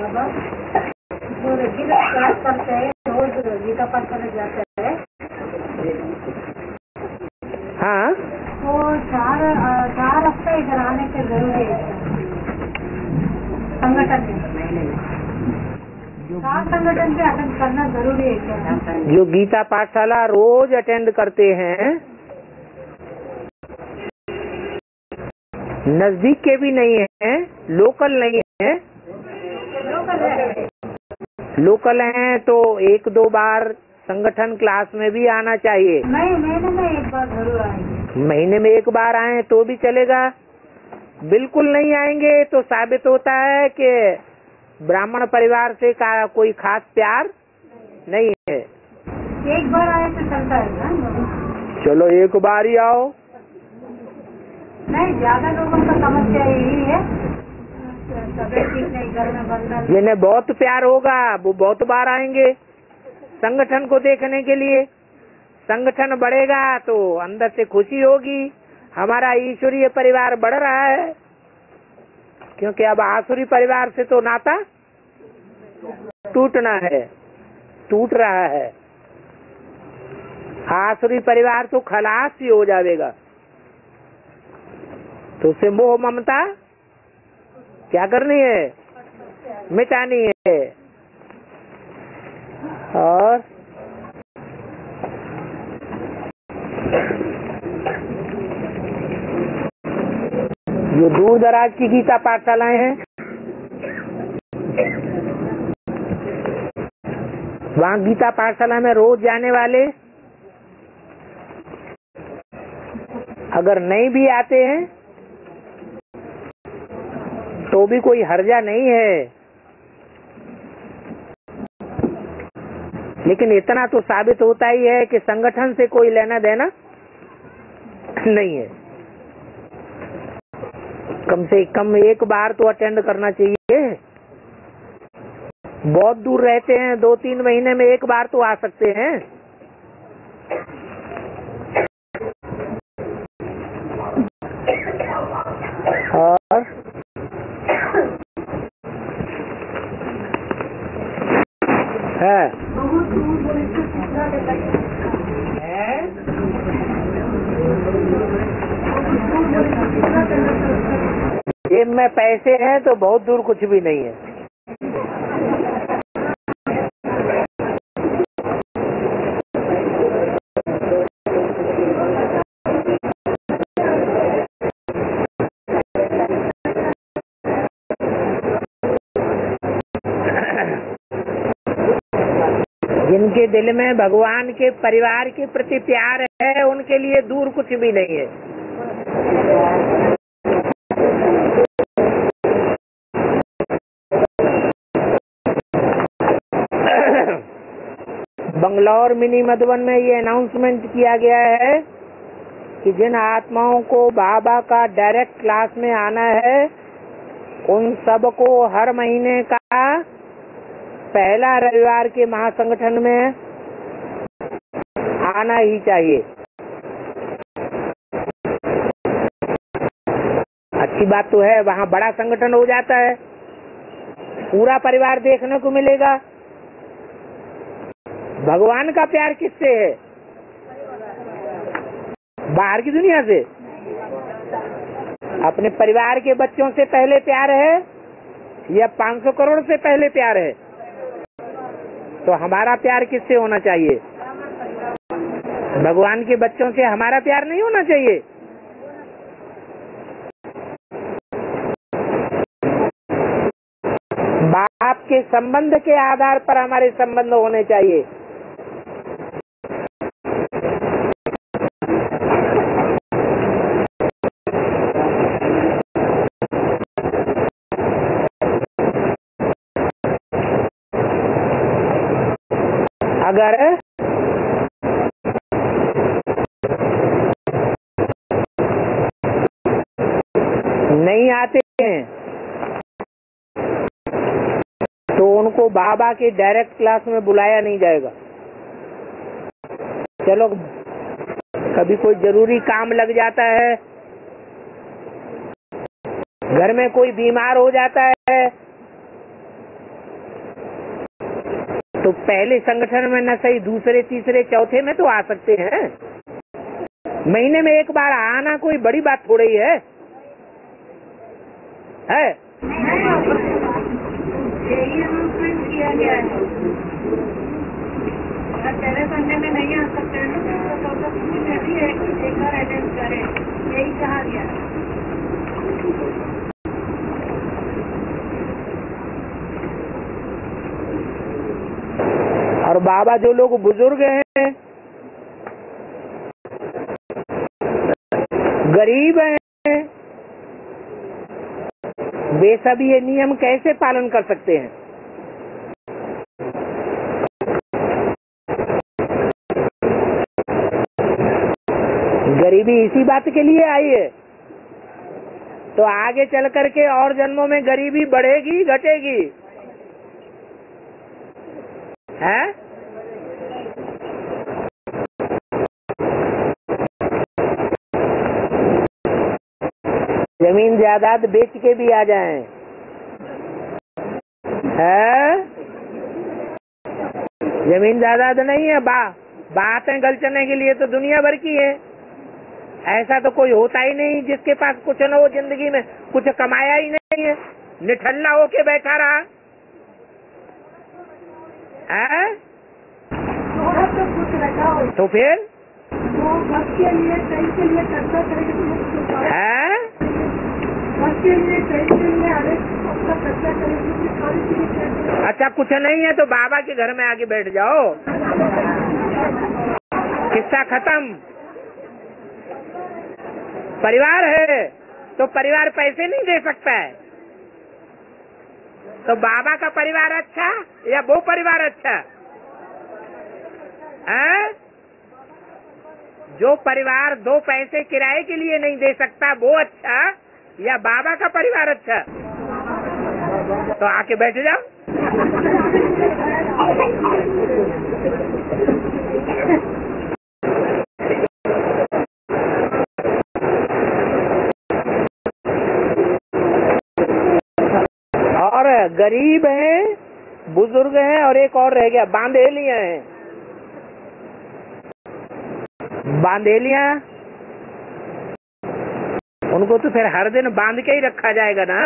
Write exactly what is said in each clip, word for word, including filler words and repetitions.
बाबा जो regular class करते हैं, रोज गीता पाठ करने जाते हैं। हाँ, वो चार चार हफ्ते इधर आने के जरूरी है संगठन में, चार संगठन पे अटेंड करना जरूरी है क्या? जो गीता पाठशाला रोज अटेंड करते हैं, नजदीक के भी नहीं है, लोकल नहीं है, लोकल है, लोकल हैं तो एक दो बार संगठन क्लास में भी आना चाहिए। नहीं, महीने में एक बार जरूर आएंगे। महीने में एक बार आए तो भी चलेगा। बिल्कुल नहीं आएंगे तो साबित होता है कि ब्राह्मण परिवार से का कोई खास प्यार नहीं है। एक बार आए तो चलता है ना? चलो एक बार ही आओ। नहीं, ज्यादा लोगों का समस्या यही है, तबियत ठीक नहीं, घर में बंदा। जिन्हें बहुत प्यार होगा वो बहुत बार आएंगे संगठन को देखने के लिए। संगठन बढ़ेगा तो अंदर से खुशी होगी, हमारा ईश्वरीय परिवार बढ़ रहा है, क्योंकि अब आसुरी परिवार से तो नाता टूटना है, टूट रहा है। आसुरी परिवार तो खलास ही हो जाएगा, तो उसे मोह ममता क्या करनी है? मिटानी है। और जो दूर दराज की गीता पाठशालाएं हैं, वहाँ गीता पाठशाला में रोज जाने वाले अगर नहीं भी आते हैं तो भी कोई हर्जा नहीं है, लेकिन इतना तो साबित होता ही है कि संगठन से कोई लेना देना नहीं है। कम से कम एक बार तो अटेंड करना चाहिए। बहुत दूर रहते हैं, दो तीन महीने में एक बार तो आ सकते हैं। और है जेब में पैसे हैं तो बहुत दूर कुछ भी नहीं है। जिनके दिल में भगवान के परिवार के प्रति प्यार है, उनके लिए दूर कुछ भी नहीं है। बंगलौर मिनी मधुबन में ये अनाउंसमेंट किया गया है कि जिन आत्माओं को बाबा का डायरेक्ट क्लास में आना है, उन सबको हर महीने का पहला रविवार के महासंगठन में आना ही चाहिए। अच्छी बात तो है, वहाँ बड़ा संगठन हो जाता है, पूरा परिवार देखने को मिलेगा। भगवान का प्यार किससे है? बाहर की दुनिया से? अपने परिवार के बच्चों से पहले प्यार है या पाँच सौ करोड़ से पहले प्यार है? तो हमारा प्यार किससे होना चाहिए? भगवान के बच्चों से हमारा प्यार नहीं होना चाहिए? बाप के संबंध के आधार पर हमारे संबंध होने चाहिए। अगर नहीं आते हैं तो उनको बाबा के डायरेक्ट क्लास में बुलाया नहीं जाएगा। चलो कभी कोई जरूरी काम लग जाता है, घर में कोई बीमार हो जाता है, तो पहले संगठन में न सही दूसरे तीसरे चौथे में तो आ सकते हैं। महीने में एक बार आना कोई बड़ी बात थोड़ी है, है? यही अनाउंसमेंट किया गया है। अगर पहले संडे में नहीं आ सकते हैं तो भी एक बार अटेंड करें, यही कहा गया है। और बाबा जो लोग बुजुर्ग हैं, गरीब हैं, वे सब ये नियम कैसे पालन कर सकते हैं? गरीबी इसी बात के लिए आई है, तो आगे चल करके और जन्मों में गरीबी बढ़ेगी घटेगी, है? जमीन जायदाद बेच के भी आ जाएं, है? जमीन जायदाद नहीं है, बा बातें गलचने के लिए तो दुनिया भर की है। ऐसा तो कोई होता ही नहीं जिसके पास कुछ न हो, जिंदगी में कुछ कमाया ही नहीं है, निठल्ला होके बैठा रहा है। तो कुछ रखा हो तो फिर तो बस के लिए कहीं के लिए कर्जा करेंगे, है? बस के लिए कहीं के लिए अरे अपना कर्जा करेंगे। अच्छा कुछ नहीं है तो बाबा के घर में आके बैठ जाओ, किस्सा खत्म। परिवार है तो परिवार पैसे नहीं दे सकता है, तो बाबा का परिवार अच्छा या वो परिवार अच्छा है? जो परिवार दो पैसे किराए के लिए नहीं दे सकता वो अच्छा या बाबा का परिवार अच्छा? तो आके बैठ जाओ। और गरीब हैं, बुजुर्ग हैं, और एक और रह गया बांधेलियां हैं। बांधेलियां उनको तो फिर हर दिन बांध के ही रखा जाएगा ना।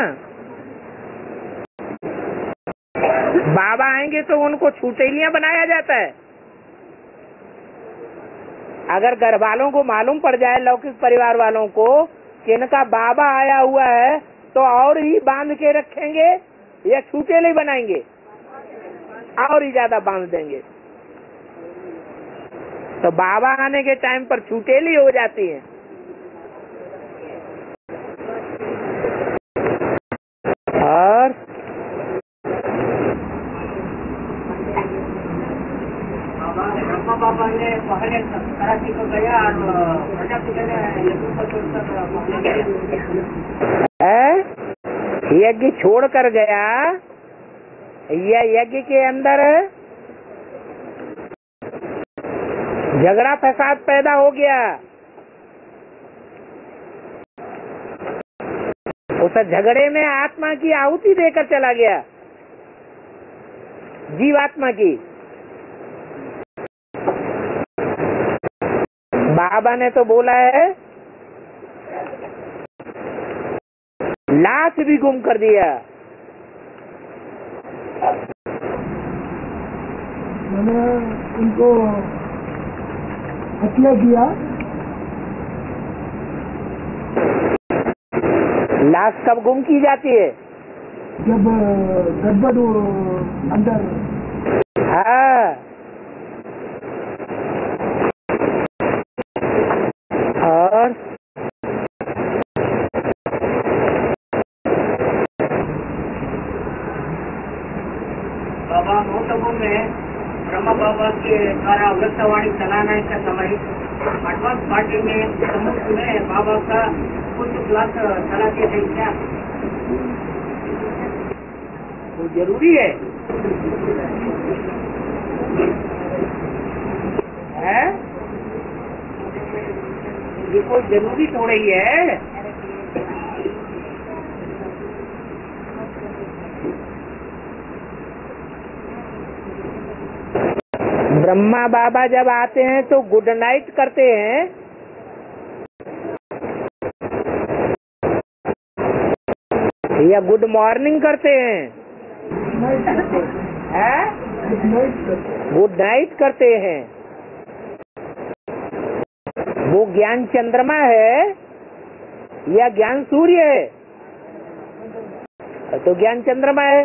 बाबा आएंगे तो उनको छूटेलियां बनाया जाता है। अगर घर वालों को मालूम पड़ जाए, लौकिक परिवार वालों को, कि इनका बाबा आया हुआ है, तो और ही बांध के रखेंगे या छूटेली बनाएंगे, और ही ज्यादा बांध देंगे। तो बाबा आने के टाइम पर छूटेली हो जाती है। और बाबा ने पहले कराची को गया और यज्ञ छोड़ कर गया, यह यज्ञ के अंदर झगड़ा फसाद पैदा हो गया। उस झगड़े में आत्मा की आहुति देकर चला गया, जीवात्मा की। बाबा ने तो बोला है लाश भी गुम कर दिया। मैंने उनको हत्या किया। लाश कब गुम की जाती है? जब गड़बड़ अंदर। हाँ, और बाबा महोत्सवों में ब्रह्मा बाबा के द्वारा अमृतवाणी चलाने का समय एडवांस पार्टी में समूह में बाबा का कुछ क्लास चलाते थे क्या? वो जरूरी है, है? ये कोई जरूरी थोड़ा ही है। ब्रह्मा बाबा जब आते हैं तो गुड नाइट करते हैं, या गुड मॉर्निंग करते हैं? गुड नाइट करते हैं। वो ज्ञान चंद्रमा है या ज्ञान सूर्य है? तो ज्ञान चंद्रमा है।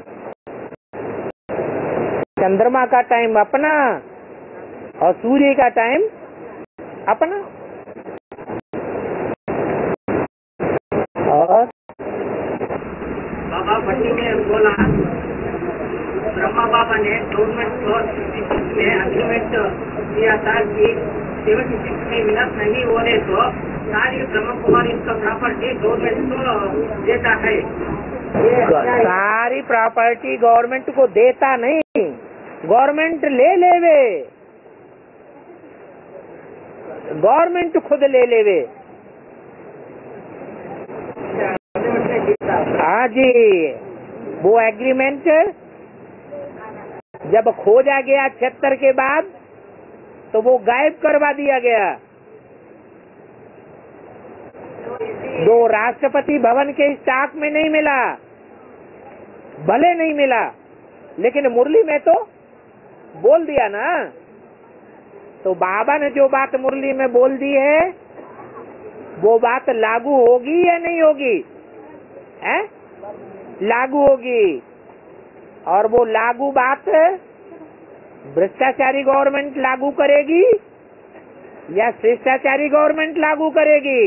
चंद्रमा का टाइम अपना और सूर्य का टाइम अपना। और बाबा भट्टी ने बोला, ब्रह्मा बाबा ने गवर्नमेंट को में अग्रीमेंट किया था कि सेवेंटी सिक्स में मिनट नहीं होने तो सारी ब्रह्म कुमारी का प्रॉपर्टी गवर्नमेंट को देता है। सारी प्रॉपर्टी गवर्नमेंट को देता नहीं, गवर्नमेंट ले लेवे, गवर्नमेंट खुद ले लेवे। हाँ जी, वो एग्रीमेंट जब खोजा गया छिहत्तर के बाद तो वो गायब करवा दिया गया। दो राष्ट्रपति भवन के स्टॉक में नहीं मिला, भले नहीं मिला, लेकिन मुरली में तो बोल दिया ना। तो बाबा ने जो बात मुरली में बोल दी है वो बात लागू होगी या नहीं होगी? है? लागू होगी। और वो लागू बात भ्रष्टाचारी गवर्नमेंट लागू करेगी या शिष्टाचारी गवर्नमेंट लागू करेगी?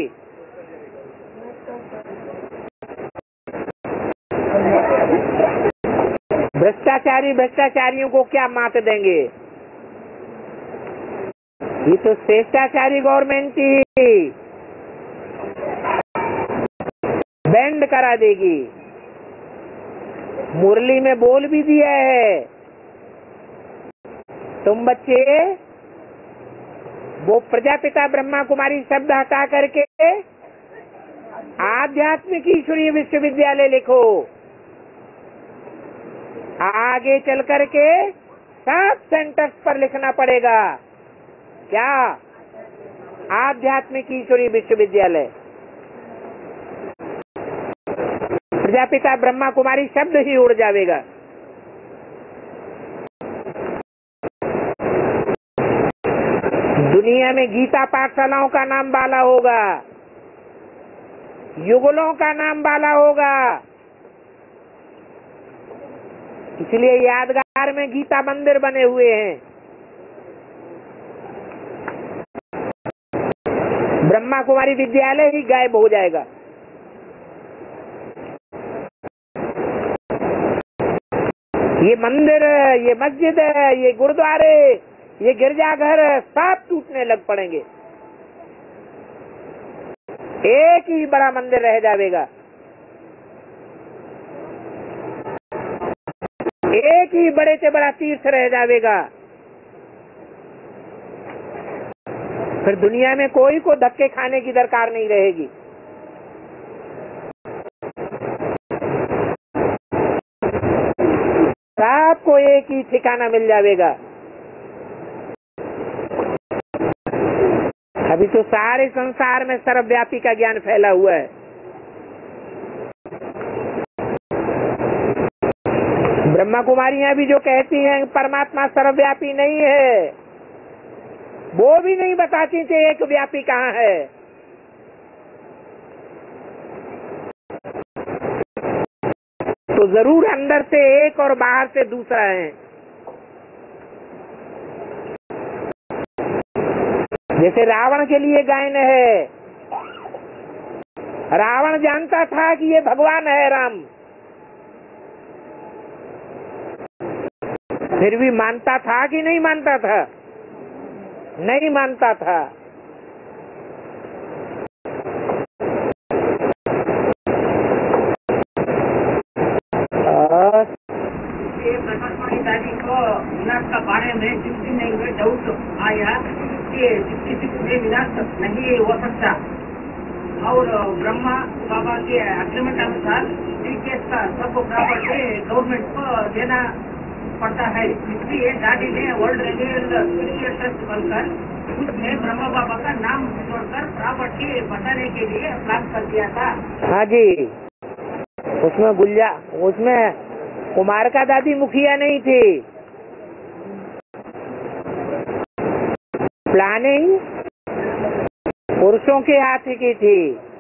भ्रष्टाचारी भ्रष्टाचारियों को क्या मात देंगे? ये तो शिष्टाचारी गवर्नमेंट ही बैंड करा देगी। मुरली में बोल भी दिया है, तुम बच्चे वो प्रजापिता ब्रह्मा कुमारी शब्द हटा करके आध्यात्मिक ईश्वरीय विश्वविद्यालय लिखो। आगे चल करके सब सेंटेंस पर लिखना पड़ेगा। क्या? आध्यात्मिक ईश्वरीय विश्वविद्यालय। प्रजापिता ब्रह्मा कुमारी शब्द ही उड़ जाएगा। दुनिया में गीता पाठशालाओं का नाम बाला होगा, युगलों का नाम बाला होगा। इसलिए यादगार में गीता मंदिर बने हुए हैं। ब्रह्मा कुमारी विद्यालय ही गायब हो जाएगा। ये मंदिर, ये मस्जिद, ये गुरुद्वारे, ये गिरजाघर सब टूटने लग पड़ेंगे। एक ही बड़ा मंदिर रह जाएगा, एक ही बड़े से बड़ा तीर्थ रह जाएगा। फिर दुनिया में कोई को धक्के खाने की दरकार नहीं रहेगी। सबको एक ही ठिकाना मिल जाएगा। अभी तो सारे संसार में सर्वव्यापी का ज्ञान फैला हुआ है। ब्रह्मा कुमारियां भी जो कहती हैं परमात्मा सर्वव्यापी नहीं है, वो भी नहीं बताती कि एक व्यापी कहाँ है। तो जरूर अंदर से एक और बाहर से दूसरा है। जैसे रावण के लिए गायन है, रावण जानता था कि ये भगवान है राम, फिर भी मानता था कि नहीं मानता था? नहीं मानता था। दादी को विनाश का बारे में जिस दिन नहीं हुए डाउट आया कि में विनाश नहीं हो सकता, और ब्रह्मा बाबा के अग्रीमेंट अनुसार केस का सब प्रॉपर्टी गवर्नमेंट को देना पड़ता है, इसलिए दादी ने वर्ल्ड रेडियो ट्रस्ट बनकर उसमें ब्रह्मा बाबा का नाम जोड़कर प्रॉपर्टी बताने के लिए प्लान कर दिया था। हाँ जी, उसमें गुल्जा उसमें कुमार का दादी मुखिया नहीं थी, प्लानिंग पुरुषों के हाथ की थी।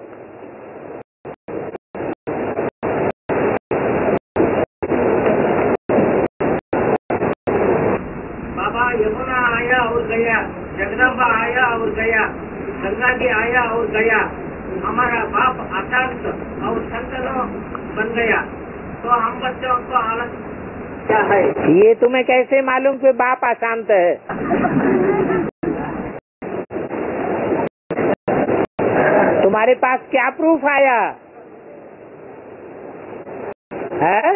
बाबा यमुना आया और गया, जगदम्बा आया और गया, गंगा जी आया और गया, हमारा बाप अशांत और संतनों बन गया, तो हम बच्चों को हालत क्या है? ये तुम्हें कैसे मालूम कि बाप अशांत है? तुम्हारे पास क्या प्रूफ आया है?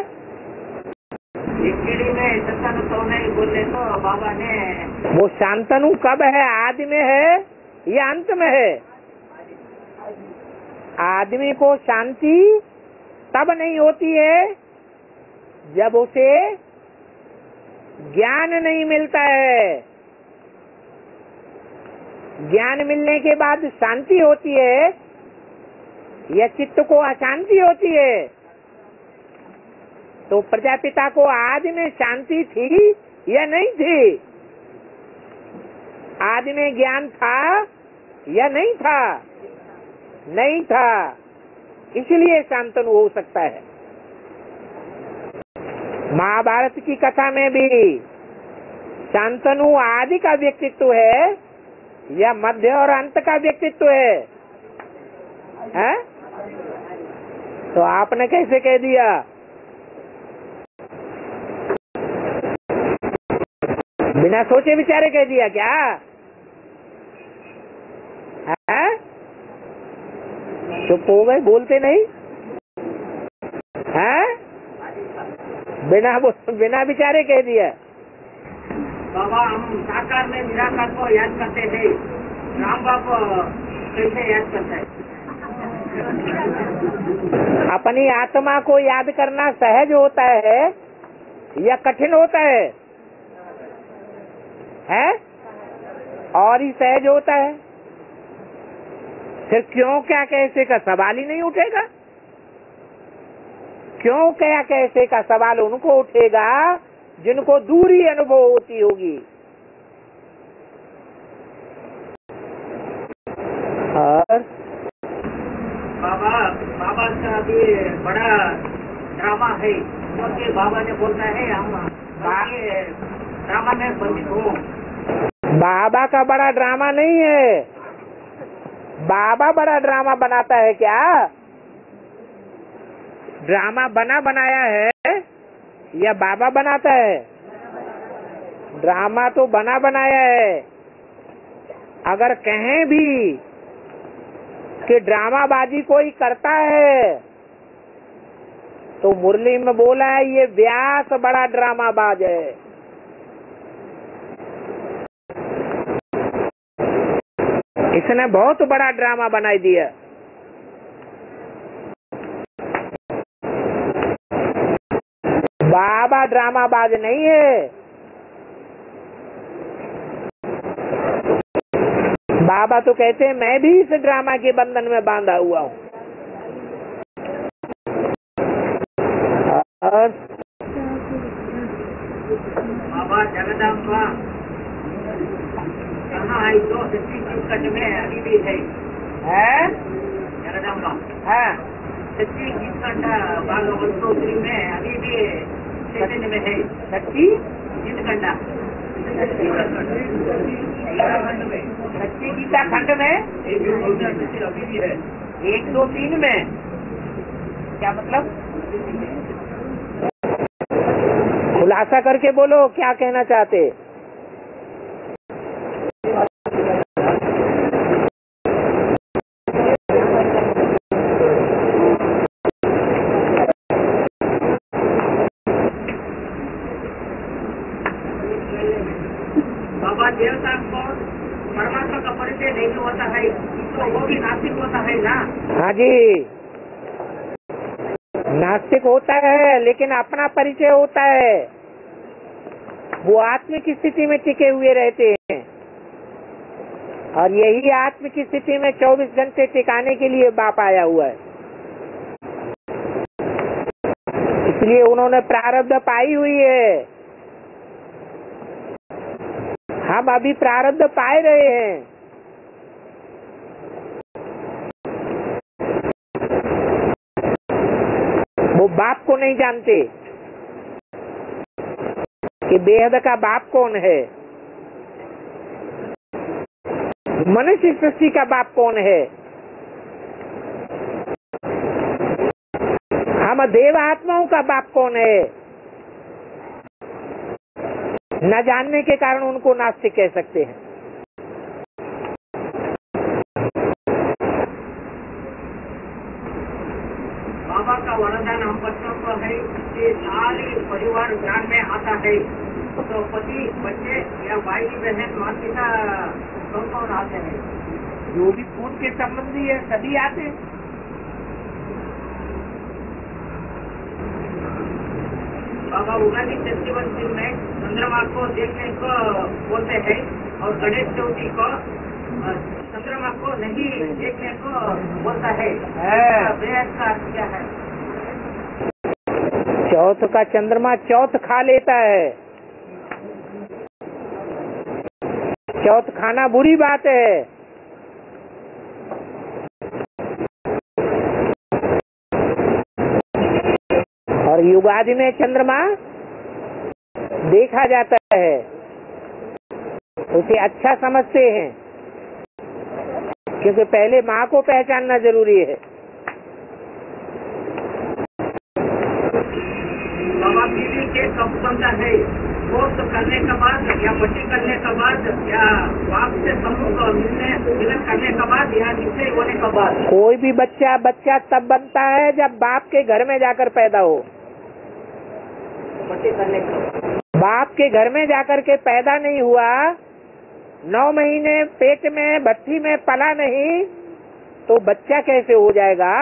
एक में संतनु तो नहीं बोले तो बाबा ने वो शांतनु कब है? आदि में है या अंत में है? आदमी को शांति तब नहीं होती है जब उसे ज्ञान नहीं मिलता है। ज्ञान मिलने के बाद शांति होती है या चित्त को अशांति होती है? तो प्रजापिता को आदि में शांति थी या नहीं थी? आदि में ज्ञान था या नहीं था? नहीं था, इसलिए शांतनु हो सकता है। महाभारत की कथा में भी शांतनु आदि का व्यक्तित्व है या मध्य और अंत का व्यक्तित्व है, है? तो आपने कैसे कह दिया? बिना सोचे विचारे कह दिया क्या? है? चुप हो गए, बोलते नहीं है? बिना बिना विचारे कह दिया। बाबा हम साकार में निराकार को याद करते थे, राम बाप कैसे याद करते हैं? अपनी आत्मा को याद करना सहज होता है या कठिन होता है? है? और ही सहज होता है। फिर क्यों क्या कैसे का सवाल ही नहीं उठेगा। क्यों क्या कैसे का सवाल उनको उठेगा जिनको दूरी अनुभव होती होगी। और बाबा बाबा का भी बड़ा ड्रामा है, क्योंकि बाबा ने बोलता है हम ड्रामा में बंदित हूँ। बाबा का बड़ा ड्रामा नहीं है। बाबा बड़ा ड्रामा बनाता है क्या? ड्रामा बना बनाया है या बाबा बनाता है? ड्रामा तो बना बनाया है। अगर कहें भी कि ड्रामाबाजी कोई करता है तो मुरली में बोला है ये व्यास बड़ा ड्रामाबाज है। इसने बहुत बड़ा ड्रामा बनाई दिया। बाबा ड्रामाबाज नहीं है। बाबा तो कहते हैं मैं भी इस ड्रामा के बंधन में बांधा हुआ हूँ। और बाबा जगदम्बा कहाँ आई? दो सच्ची चित्रकट में अभी भी है, है? जगदम्बा है? सच्ची चित्रकट भागवतोत्री में अभी भी चैतन्य में है। सच्ची चित्रकंडा सच्ची गीता खंड में अभी भी है। एक दो तीन में क्या मतलब? खुलासा करके बोलो क्या कहना चाहते। बाबा देवता को परमात्मा का परिचय नहीं होता है तो वो भी नास्तिक होता है ना? हाँ जी, नास्तिक होता है लेकिन अपना परिचय होता है। वो आत्म की स्थिति में टिके हुए रहते हैं, और यही आत्म की स्थिति में चौबीस घंटे टिकाने के लिए बाप आया हुआ है। इसलिए उन्होंने प्रारब्ध पाई हुई है, हम अभी प्रारब्ध पाए रहे हैं। वो बाप को नहीं जानते कि बेहद का बाप कौन है, मनुष्य सृष्टि का बाप कौन है। हम देव आत्माओं का बाप कौन है, न जानने के कारण उनको नास्तिक कह सकते हैं। बाबा का वरदान हम बच्चों को है कि सारे परिवार ज्ञान में आता है, तो पति बच्चे या भाई बहन माता पिता कौन कौन आते हैं? जो भी खून के संबंधी है सभी आते हैं। बाबा उगादी फेस्टिवल में चंद्रमा को देखने को बोलते हैं, और गणेश चौथी को चंद्रमा को नहीं देखने को बोलता है। बेहद का अर्थ क्या है? चौथ का चंद्रमा चौथ खा लेता है, चौथ खाना बुरी बात है। और युगादि में चंद्रमा देखा जाता है, उसे अच्छा समझते हैं, क्योंकि पहले माँ को पहचानना जरूरी है। बाबा बीवी के कब बनता है? पोस्ट करने के बाद, या पट्टी करने के बाद, या बाप से समूह मिलने मिलन करने के बाद, या निश्चय होने के बाद? कोई भी बच्चा बच्चा तब बनता है जब बाप के घर में जाकर पैदा हो। पट्टी करने के बाद बाप के घर में जाकर के पैदा नहीं हुआ, नौ महीने पेट में भट्टी में पला नहीं, तो बच्चा कैसे हो जाएगा?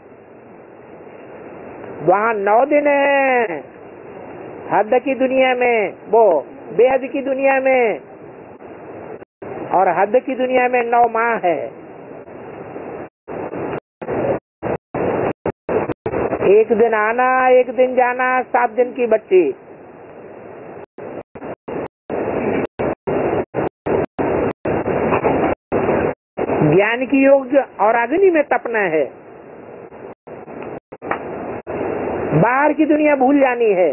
वहाँ नौ दिन है हद की दुनिया में, वो बेहद की दुनिया में, और हद की दुनिया में नौ माह है। एक दिन आना एक दिन जाना, सात दिन की बच्ची। ज्ञान की योग और अग्नि में तपना है, बाहर की दुनिया भूल जानी है।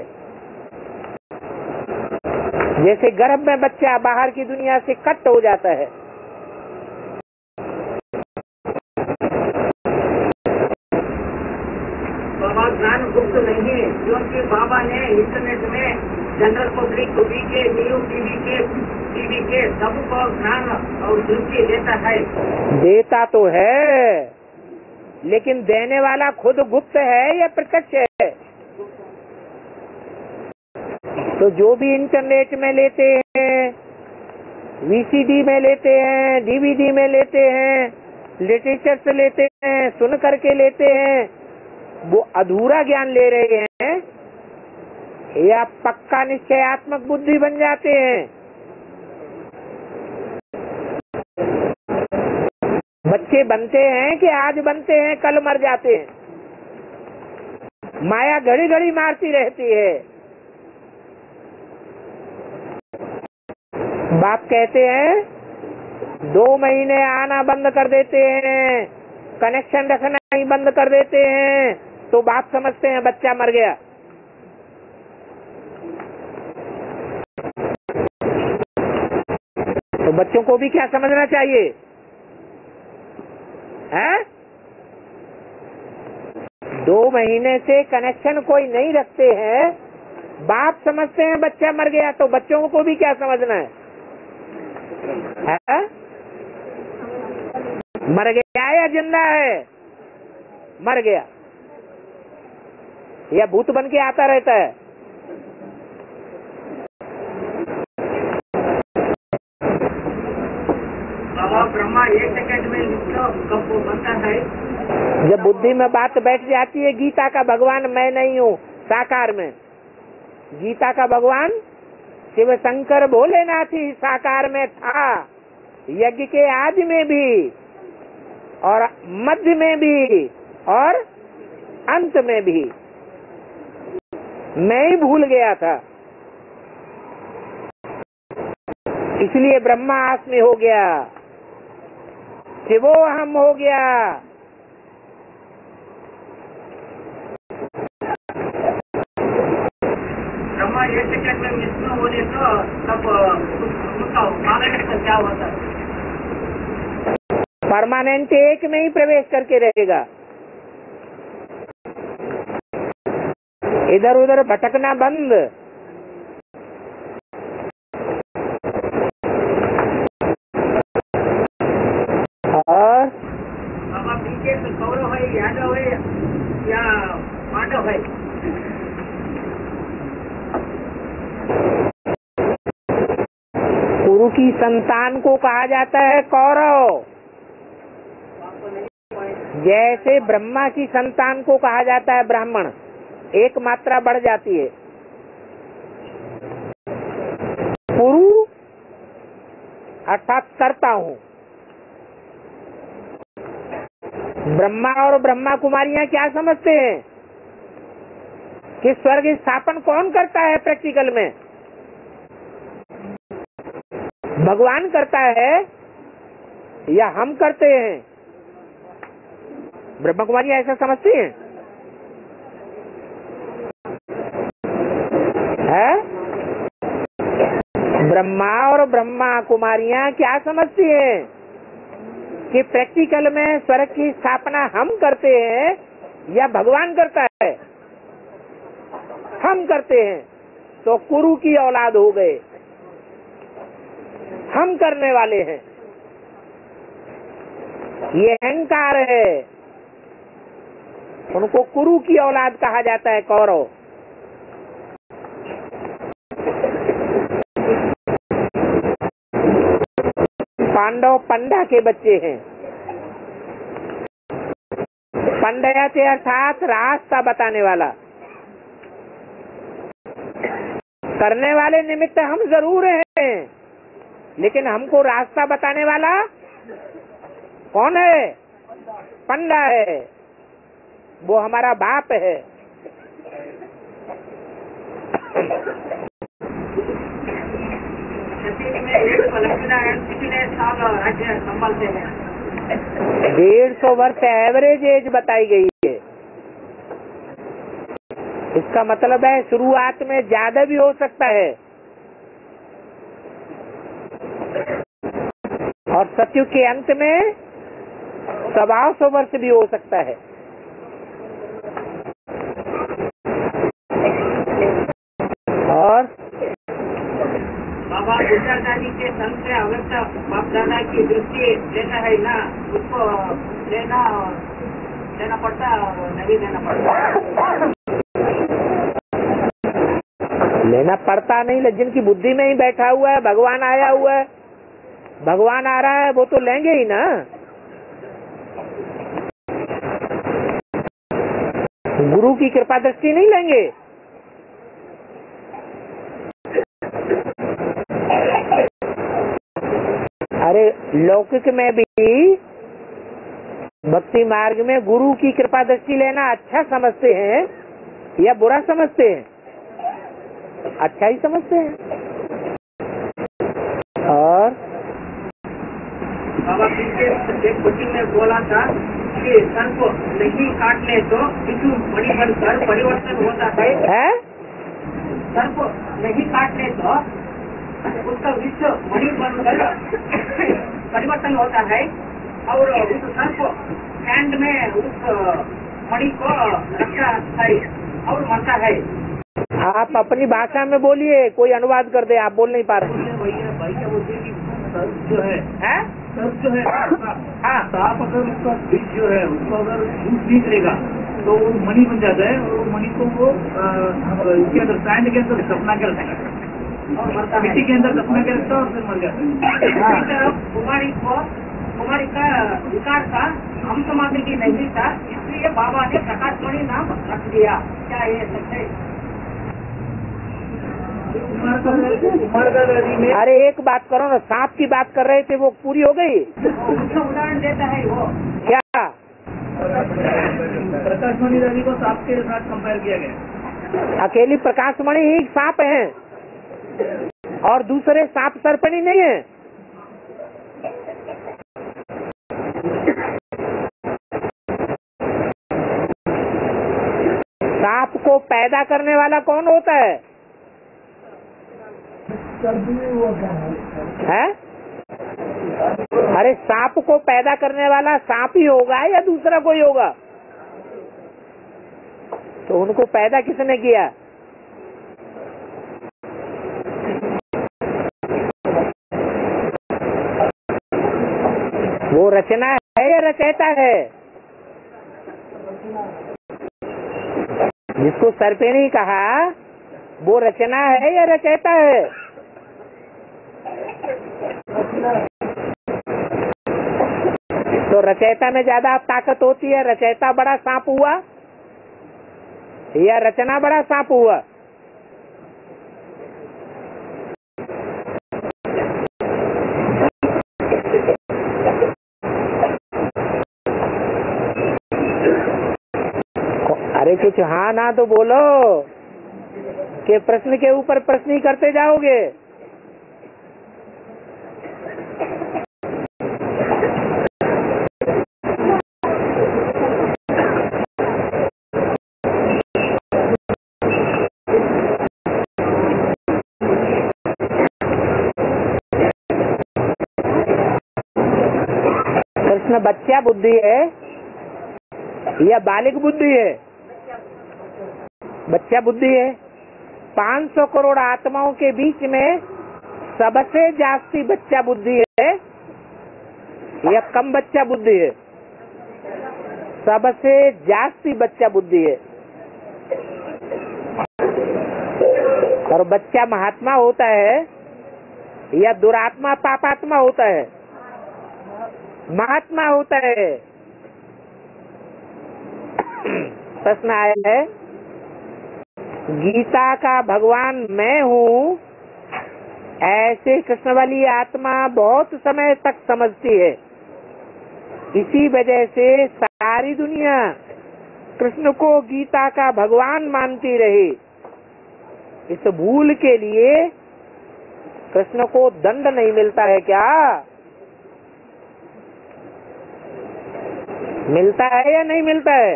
जैसे गर्भ में बच्चा बाहर की दुनिया से कट हो जाता है, बाबा ज्ञान गुप्त नहीं है, क्योंकि बाबा ने इंटरनेट में जनरल पब्लिक टीवी के न्यूज टीवी के टीवी के सबको ज्ञान और दृष्टि देता है। देता तो है, लेकिन देने वाला खुद गुप्त है या प्रत्यक्ष है? तो जो भी इंटरनेट में लेते हैं, वीसीडी में लेते हैं, डीवीडी में लेते हैं, लिटरेचर से लेते हैं, सुन करके लेते हैं, वो अधूरा ज्ञान ले रहे हैं या पक्का निश्चयात्मक बुद्धि बन जाते हैं? बच्चे बनते हैं कि आज बनते हैं कल मर जाते हैं? माया घड़ी घड़ी मारती रहती है। बाप कहते हैं दो महीने आना बंद कर देते हैं, कनेक्शन रखना ही बंद कर देते हैं, तो बाप समझते हैं बच्चा मर गया। तो बच्चों को भी क्या समझना चाहिए है? दो महीने से कनेक्शन कोई नहीं रखते हैं, बाप समझते हैं बच्चा मर गया, तो बच्चों को भी क्या समझना है? है? मर गया या जिंदा है? मर गया या भूत बन के आता रहता है? बाबा ब्रह्मा एक सेकंड में कब बनता है? जब बुद्धि में बात बैठ जाती है, गीता का भगवान मैं नहीं हूँ साकार में, गीता का भगवान शिव शंकर भोलेनाथ ही साकार में था, यज्ञ के आदि में भी और मध्य में भी और अंत में भी। मैं ही भूल गया था, इसलिए ब्रह्मा आत्म हो गया, शिवो हम हो गया। ब्रह्मा एक सेकंड में विष्णु होने तो तब उसका परमानेंट क्या होता है? परमानेंट एक में ही प्रवेश करके रहेगा, इधर उधर भटकना बंद। और बाबा पीछे तो कौरव है, यादव है या पांडव है? गुरु की संतान को कहा जाता है कौरव, जैसे ब्रह्मा की संतान को कहा जाता है ब्राह्मण। एक मात्रा बढ़ जाती है। गुरु अर्थात करता हूँ। ब्रह्मा और ब्रह्मा कुमारियां क्या समझते हैं कि स्वर्ग स्थापन कौन करता है? प्रैक्टिकल में भगवान करता है या हम करते हैं? ब्रह्मा कुमारियां ऐसा समझती हैं? है? ब्रह्मा और ब्रह्मा कुमारियां क्या समझती हैं कि प्रैक्टिकल में स्वर्ग की स्थापना हम करते हैं या भगवान करता है? हम करते हैं, तो कुरु की औलाद हो गए। हम करने वाले हैं, ये अहंकार है, उनको कुरु की औलाद कहा जाता है कौरव। पांडव पंडा के बच्चे हैं। पंडयाचे अर्थात रास्ता बताने वाला। करने वाले निमित्त हम जरूर हैं, लेकिन हमको रास्ता बताने वाला कौन है? पंडा है, वो हमारा बाप है। कितने साल राज्य संभालते हैं? डेढ़ सौ वर्ष एवरेज एज बताई गई है। इसका मतलब है शुरुआत में ज्यादा भी हो सकता है और सतयुग के अंत में सवा सौ वर्ष भी हो सकता है। और बाबा बुद्धाचार्य के संत से अवश्य बाप दादा की दृष्टि लेना है ना, उसको लेना लेना पड़ता और नहीं लेना पड़ता? लेना पड़ता नहीं, जिनकी बुद्धि में ही बैठा हुआ है, भगवान आया हुआ है, भगवान आ रहा है, वो तो लेंगे ही ना। गुरु की कृपा दृष्टि नहीं लेंगे। अरे लौकिक में भी भक्ति मार्ग में गुरु की कृपा दृष्टि लेना अच्छा समझते हैं या बुरा समझते हैं? अच्छा ही समझते हैं। और बाबा पीछे एक कोचिंग में बोला था कि सर को नहीं काटने तो विष्णु मणि बनकर परिवर्तन होता है, है? सर को नहीं काटने तो उसका विश्व मणि बनकर परिवर्तन होता है और उस सर को हैंड में उस मणि को रखता है और मरता है। आप अपनी भाषा में बोलिए, कोई अनुवाद कर दे, आप बोल नहीं पा रहे। भैया भैया बोलते हैं कि सर जो है है? सर जो है हाँ, सांप अगर उसका बीज जो है उसको अगर जूस नहीं करेगा तो वो मणि बन जाता है और वो मणि को वो इसके अंदर सैंड के अंदर दफना के रखता है और मरता है। मिट्टी के अंदर दफना के रखता है और फिर मर जाता है। इसी तरह कुमारी को कुमारी का विकार था, हम समाधि की नहीं था, इसलिए बाबा ने प्रकाशमणि नाम रख दिया। क्या ये सच है? कुमारका नदी में अरे एक बात करो ना, सांप की बात कर रहे थे, वो पूरी हो गई उसका उदाहरण देता है वो। क्या? प्रकाशमणि नदी को सांप के साथ कंपेयर किया गया। अकेली प्रकाशमणि ही सांप है और दूसरे सांप सर्पणी नहीं है। सांप को पैदा करने वाला कौन होता है? है? अरे सांप को पैदा करने वाला सांप ही होगा या दूसरा कोई होगा? तो उनको पैदा किसने किया? वो रचना है या रचयिता है? जिसको सर्पिणी कहा वो रचना है या रचयिता है? तो रचयिता में ज्यादा ताकत होती है, रचयिता बड़ा सांप हुआ या रचना बड़ा सांप हुआ? अरे कुछ हाँ ना तो बोलो कि प्रश्न के ऊपर प्रश्न ही करते जाओगे। प्रश्न बच्चा बुद्धि है या बालिक बुद्धि है? बच्चा बुद्धि है। पाँच सौ करोड़ आत्माओं के बीच में सबसे जास्ती बच्चा बुद्धि है या कम बच्चा बुद्धि है? सबसे जास्ती बच्चा बुद्धि है। और बच्चा महात्मा होता है या दुरात्मा पापात्मा होता है? महात्मा होता है। प्रश्न आया है, गीता का भगवान मैं हूँ ऐसे कृष्ण वाली आत्मा बहुत समय तक समझती है। इसी वजह से सारी दुनिया कृष्ण को गीता का भगवान मानती रही। इस भूल के लिए कृष्ण को दंड नहीं मिलता है क्या? मिलता है या नहीं मिलता है?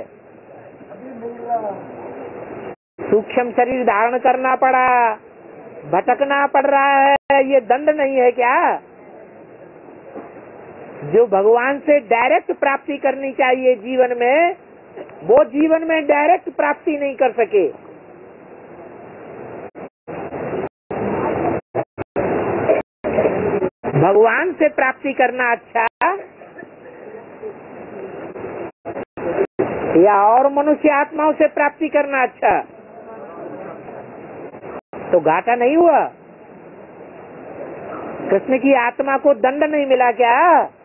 सूक्ष्म शरीर धारण करना पड़ा, भटकना पड़ रहा है, ये दंड नहीं है क्या? जो भगवान से डायरेक्ट प्राप्ति करनी चाहिए जीवन में, वो जीवन में डायरेक्ट प्राप्ति नहीं कर सके। भगवान से प्राप्ति करना अच्छा या और मनुष्य आत्माओं से प्राप्ति करना अच्छा? तो घाटा नहीं हुआ? कृष्ण की आत्मा को दंड नहीं मिला क्या?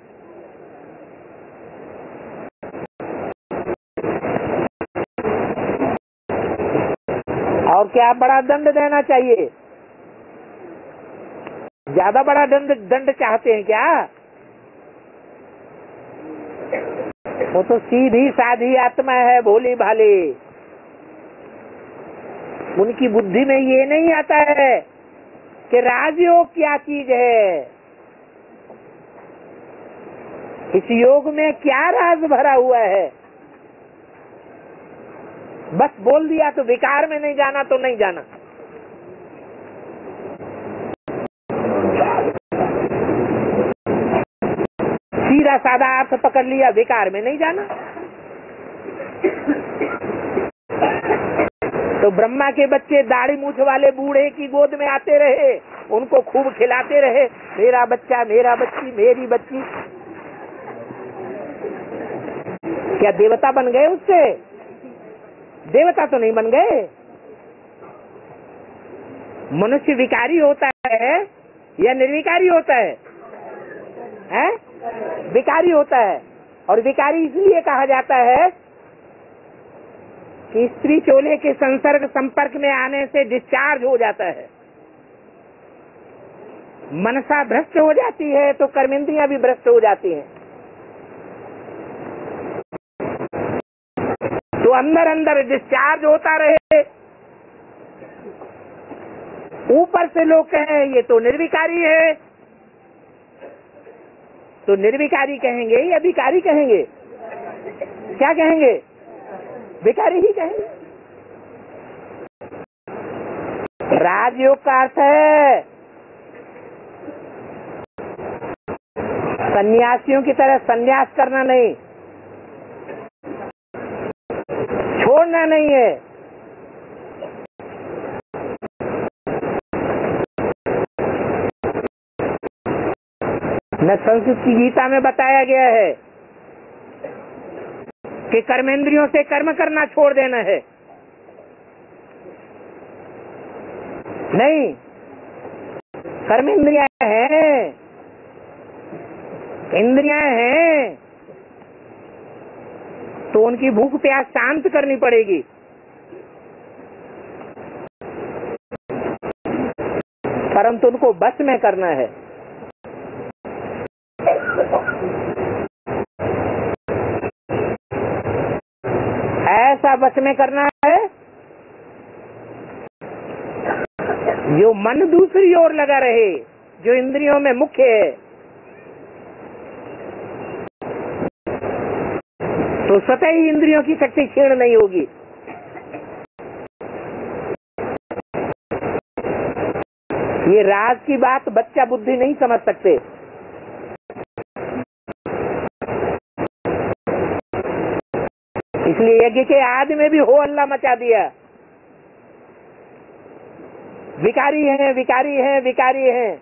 और क्या बड़ा दंड देना चाहिए? ज्यादा बड़ा दंड दंड चाहते हैं क्या? वो तो सीधी साधी आत्मा है, भोली भाली। उनकी बुद्धि में ये नहीं आता है कि राजयोग क्या चीज है, इस योग में क्या राज भरा हुआ है। बस बोल दिया तो विकार में नहीं जाना तो नहीं जाना। सीधा साधा अर्थ पकड़ लिया, विकार में नहीं जाना। तो ब्रह्मा के बच्चे दाढ़ी मूछ वाले बूढ़े की गोद में आते रहे, उनको खूब खिलाते रहे, मेरा बच्चा, मेरा बच्ची, मेरी बच्ची। क्या देवता बन गए उससे? देवता तो नहीं बन गए। मनुष्य विकारी होता है या निर्विकारी होता है? हैं? विकारी होता है। और विकारी इसलिए कहा जाता है कि स्त्री चोले के संसर्ग संपर्क में आने से डिस्चार्ज हो जाता है। मनसा भ्रष्ट हो जाती है तो कर्मेंद्रियां भी भ्रष्ट हो जाती हैं। तो अंदर अंदर डिस्चार्ज होता रहे। ऊपर से लोग कहें ये तो निर्विकारी है, तो निर्विकारी कहेंगे या विकारी कहेंगे? क्या कहेंगे? विकारी ही कहेंगे। राजयोग का अर्थ है सन्यासियों की तरह सन्यास करना नहीं, छोड़ना नहीं है। न संस्कृत की गीता में बताया गया है कि कर्मेंद्रियों से कर्म करना छोड़ देना है। नहीं, कर्मेंद्रियां हैं, इंद्रियां हैं, तो उनकी भूख प्यास शांत करनी पड़ेगी। परंतु उनको बस में करना है। ऐसा बस में करना है जो मन दूसरी ओर लगा रहे, जो इंद्रियों में मुख्य है। तो स्वतः ही इंद्रियों की शक्ति क्षीण नहीं होगी। ये राज की बात बच्चा बुद्धि नहीं समझ सकते। इसलिए यज्ञ के आदि में भी हो हल्ला मचा दिया। विकारी हैं, विकारी हैं, विकारी हैं।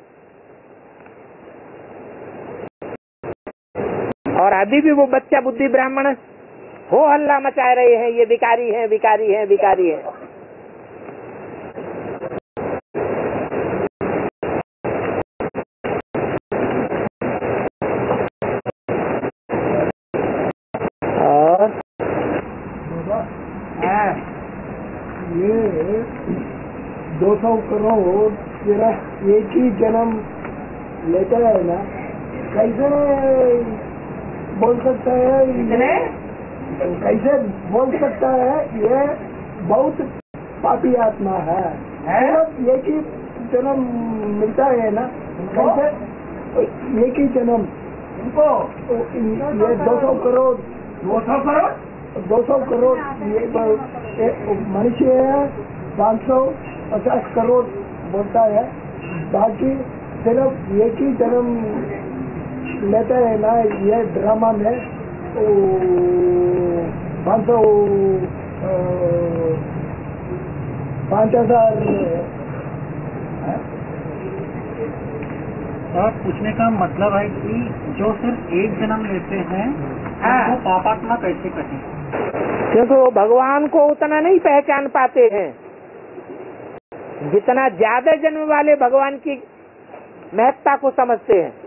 और अभी भी वो बच्चा बुद्धि ब्राह्मण हो हल्ला मचा रहे हैं, ये विकारी हैं, विकारी हैं, विकारी हैं। और ये दो सौ करोड़ सिर्फ एक ही जन्म लेता है ना, कैसे बोल सकता है? कैसे बोल सकता है ये बहुत पापी आत्मा है? सिर्फ एक ही जन्म मिलता है ना, कैसे एक ही जन्म उनको ये दो सौ करोड़ दो सौ करोड़ दो सौ करोड़ ये मनुष्य है, पाँच सौ पचास करोड़ बोलता है, बाकी सिर्फ एक ही जन्म लेता है ना। ये ड्रामा में पाँच सौ पाँच हजार और पूछने का मतलब है कि जो सिर्फ एक जन्म लेते हैं वो पापात्मा कैसे कहें? क्योंकि वो भगवान को उतना नहीं पहचान पाते हैं जितना ज्यादा जन्म वाले भगवान की महत्ता को समझते हैं।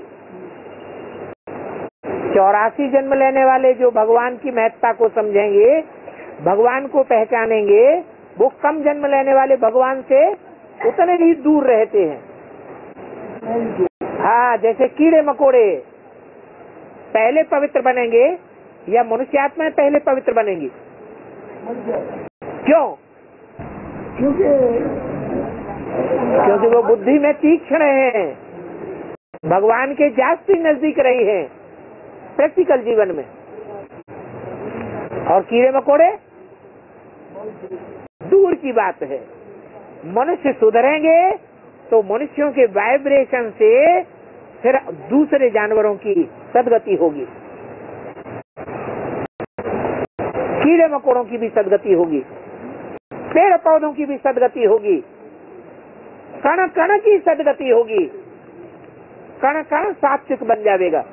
चौरासी जन्म लेने वाले जो भगवान की महत्ता को समझेंगे, भगवान को पहचानेंगे, वो कम जन्म लेने वाले भगवान से उतने ही दूर रहते हैं। हाँ, जैसे कीड़े मकोड़े पहले पवित्र बनेंगे या मनुष्यात्माएं पहले पवित्र बनेंगी? क्यों? क्योंकि क्योंकि वो बुद्धि में तीक्ष्ण हैं, भगवान के जास्ती नजदीक रही हैं प्रैक्टिकल जीवन में। और कीड़े मकोड़े दूर की बात है। मनुष्य सुधरेंगे तो मनुष्यों के वाइब्रेशन से फिर दूसरे जानवरों की सदगति होगी, कीड़े मकोड़ों की भी सदगति होगी, पेड़ पौधों की भी सदगति होगी, कण कण की सदगति होगी, कण कण सात्विक बन जाएगा।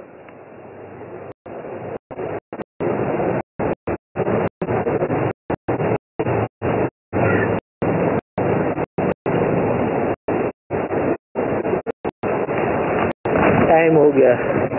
टाइम हो गया।